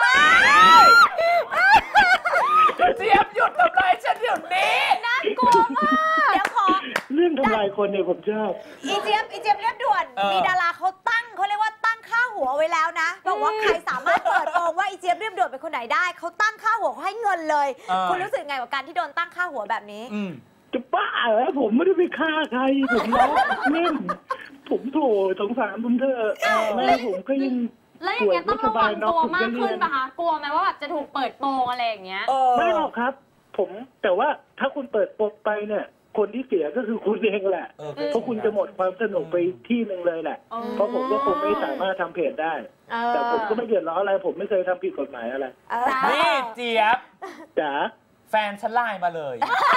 เจี๊ยบหยุดทำลายฉันเดี๋ยวนี้น่ากลัวมากเดี๋ยวขอเรื่องทำลายคนเนี่ยผมชอบอีเจี๊ยบอีเจี๊ยบเรียบด่วนมีดาราเขาตั้งเขาเรียกว่าตั้งค่าหัวไว้แล้วนะบอกว่าใครสามารถเปิดโปงว่าอีเจี๊ยบเรียบด่วนเป็นคนไหนได้เขาตั้งค่าหัวเขาให้เงินเลยคุณรู้สึกไงกับการที่โดนตั้งค่าหัวแบบนี้จะบ้าเหรอผมไม่ได้ไปฆ่าใครผมล้อเล่นผมโถสงสารผมเถอะแล้วผมก็ยังแล้วอย่างเงี้ยต้องระวังตัวมากขึ้นป่ะคะกลัวไหมว่าแบบจะถูกเปิดโปงอะไรอย่างเงี้ยไม่หรอกครับผมแต่ว่าถ้าคุณเปิดโปงไปเนี่ยคนที่เสียก็คือคุณเองแหละเพราะคุณจะหมดความสนุกไปที่หนึ่งเลยแหละเพราะผมก็คงไม่สามารถทำเพจได้แต่ผมก็ไม่เดือดร้อนอะไรผมไม่เคยทำผิดกฎหมายอะไรนี่เจี๊ยบจ๋าแฟนฉันไลน์มาเลย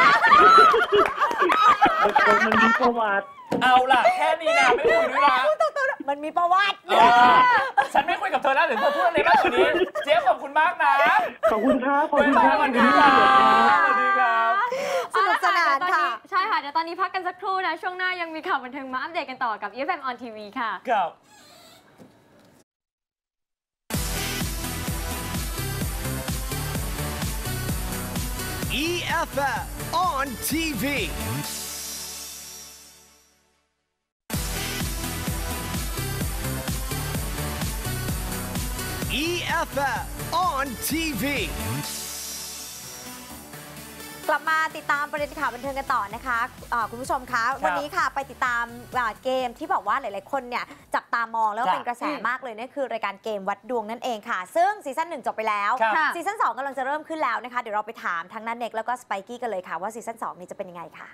มันมีประวัติเอาล่ะแค่นี้นะไม่คุยด้วยละมันมีประวัติฉันไม่คุยกับเธอแล้วหรือเธอพูดอะไรมากกว่านี้เจี๊ยบขอบคุณมากนะขอบคุณครับขอบคุณครับสวัสดีครับสวัสดีครับสนุกสนานค่ะใช่ค่ะเดี๋ยวตอนนี้พักกันสักครู่นะช่วงหน้ายังมีข่าวบันเทิงมาอัปเดตกันต่อกับ อี เอฟ เอ็ม on ที วี ค่ะครับอี เอฟ เอ็ม on ที วี อี เอฟ เอ็ม on ที วีกลับมาติดตามประเด็นข่าวบันเทิงกันต่อนะคะคุณผู้ชมคะวันนี้ค่ะไปติดตามเกมที่บอกว่าหลายๆคนเนี่ยจับตามองแล้วเป็นกระแสมากเลยนั่นคือรายการเกมวัดดวงนั่นเองค่ะซึ่งซีซั่นหนึ่งจบไปแล้วซีซั่นสองกำลังจะเริ่มขึ้นแล้วนะคะเดี๋ยวเราไปถามทั้งนันเน็กแล้วก็สไปกี้กันเลยค่ะว่าซีซั่นสองนี้จะเป็นยังไงค่ะ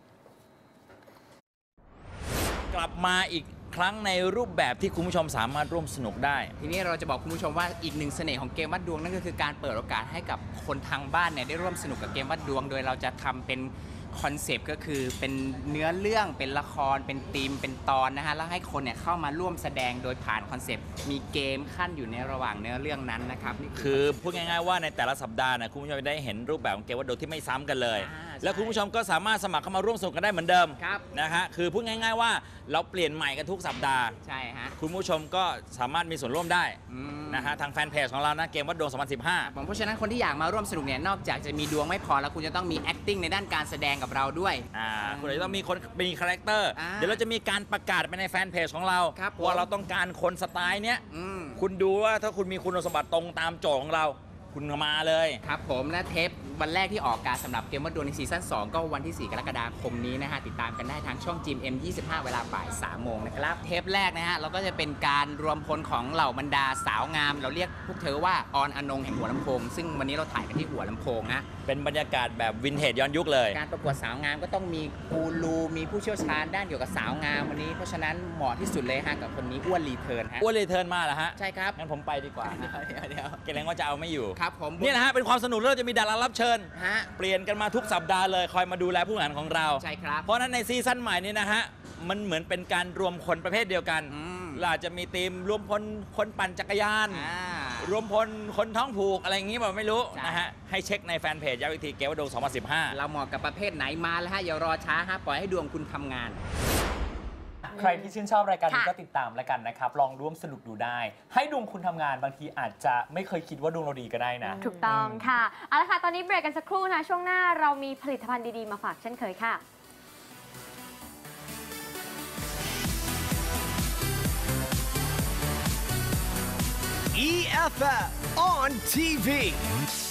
กลับมาอีกครั้งในรูปแบบที่คุณผู้ชมสามารถร่วมสนุกได้ทีนี้เราจะบอกคุณผู้ชมว่าอีกหนึ่งเสน่ห์ของเกมวัดดวงนั่นก็คือการเปิดโอกาสให้กับคนทางบ้านเนี่ยได้ร่วมสนุกกับเกมวัดดวงโดยเราจะทำเป็นคอนเซปต์ก็คือเป็นเนื้อเรื่องเป็นละครเป็นธีมเป็นตอนนะฮะแล้วให้คนเนี่ยเข้ามาร่วมแสดงโดยผ่านคอนเซปต์มีเกมขั้นอยู่ในระหว่างเนื้อเรื่องนั้นนะครับนี่คือพูดง่ายๆว่าในแต่ละสัปดาห์นะคุณผู้ชมได้เห็นรูปแบบของเกมวัดดวงที่ไม่ซ้ำกันเลยแล้วคุณผู้ชมก็สามารถสมัครเข้ามาร่วมสนุกกันได้เหมือนเดิมนะฮะคือพูดง่ายๆว่าเราเปลี่ยนใหม่กันทุกสัปดาห์ใช่ฮะคุณผู้ชมก็สามารถมีส่วนร่วมได้นะฮะทางแฟนเพจของเรานะเกมวัดดวงสองพันสิบห้าผมเพราะฉะนั้นคนที่อยากมาร่วมสนุกเนี่ยนอกจากจะมีดวงไม่พอแล้วคุณจะต้องมี acting ในด้านการแสดงกับเราด้วยอ่าคุณจะต้องมีคนมีคาแรคเตอร์เดี๋ยวเราจะมีการประกาศไปในแฟนเพจของเราว่าเราต้องการคนสไตล์เนี้ยคุณดูว่าถ้าคุณมีคุณสมบัติตรงตามโจทย์ของเราคุณมาเลยครับผมและเทปวันแรกที่ออกการสำหรับเกมวัดดวงในซีซั่นสองก็วันที่สี่กรกฎาคมนี้นะฮะติดตามกันได้ทางช่องจี เอ็ม ยี่สิบห้าเวลาบ่ายสามโมงนะครับเทปแรกนะฮะเราก็จะเป็นการรวมพลของเหล่าบรรดาสาวงามเราเรียกพวกเธอว่าออนอนงแห่งหัวลำโพงซึ่งวันนี้เราถ่ายกันที่หัวลำโพงนะเป็นบรรยากาศแบบวินเทจย้อนยุคเลยการประกวดสาวงามก็ต้องมีกูรูมีผู้เชี่ยวชาญด้านเกี่ยวกับสาวงามวันนี้เพราะฉะนั้นเหมาะที่สุดเลยฮะกับคนนี้อ้วนรีเทิร์นฮะอ้วนรีเทิร์นมาเหรอฮะใช่ครับงั้นผมไปดีกว่าเดี๋ยวเดี๋ยวเกรงว่าจะเอาไม่อยู่ครับผมนี่นะฮะเป็นความสนุกเราจะมีดารารับเชิญเปลี่ยนกันมาทุกสัปดาห์เลยคอยมาดูแลผู้งานของเราใช่ครับเพราะนั้นในซีซั่นใหม่นี้นะฮะมันเหมือนเป็นการรวมคนประเภทเดียวกันเราอาจจะมีทีมรวมพลคนปั่นจักรยาน รวมพลคนท้องผูกอะไรอย่างนี้แบบไม่รู้นะฮะให้เช็คในแฟนเพจย้ำอีกทีเกมวัดดวงสองพันสิบห้าเราเหมาะกับประเภทไหนมาแล้วฮะอย่ารอช้าฮะปล่อยให้ดวงคุณทำงานใครที่ชื่นชอบรายการนี้ก็ติดตามแล้วกันนะครับลองร่วมสนุกดูได้ ให้ดวงคุณทำงานบางทีอาจจะไม่เคยคิดว่าดวงเราดีก็ได้นะถูกต้องค่ะเอาละค่ะตอนนี้เบรกกันสักครู่นะช่วงหน้าเรามีผลิตภัณฑ์ดีๆมาฝากเช่นเคยค่ะ E F F on ที วี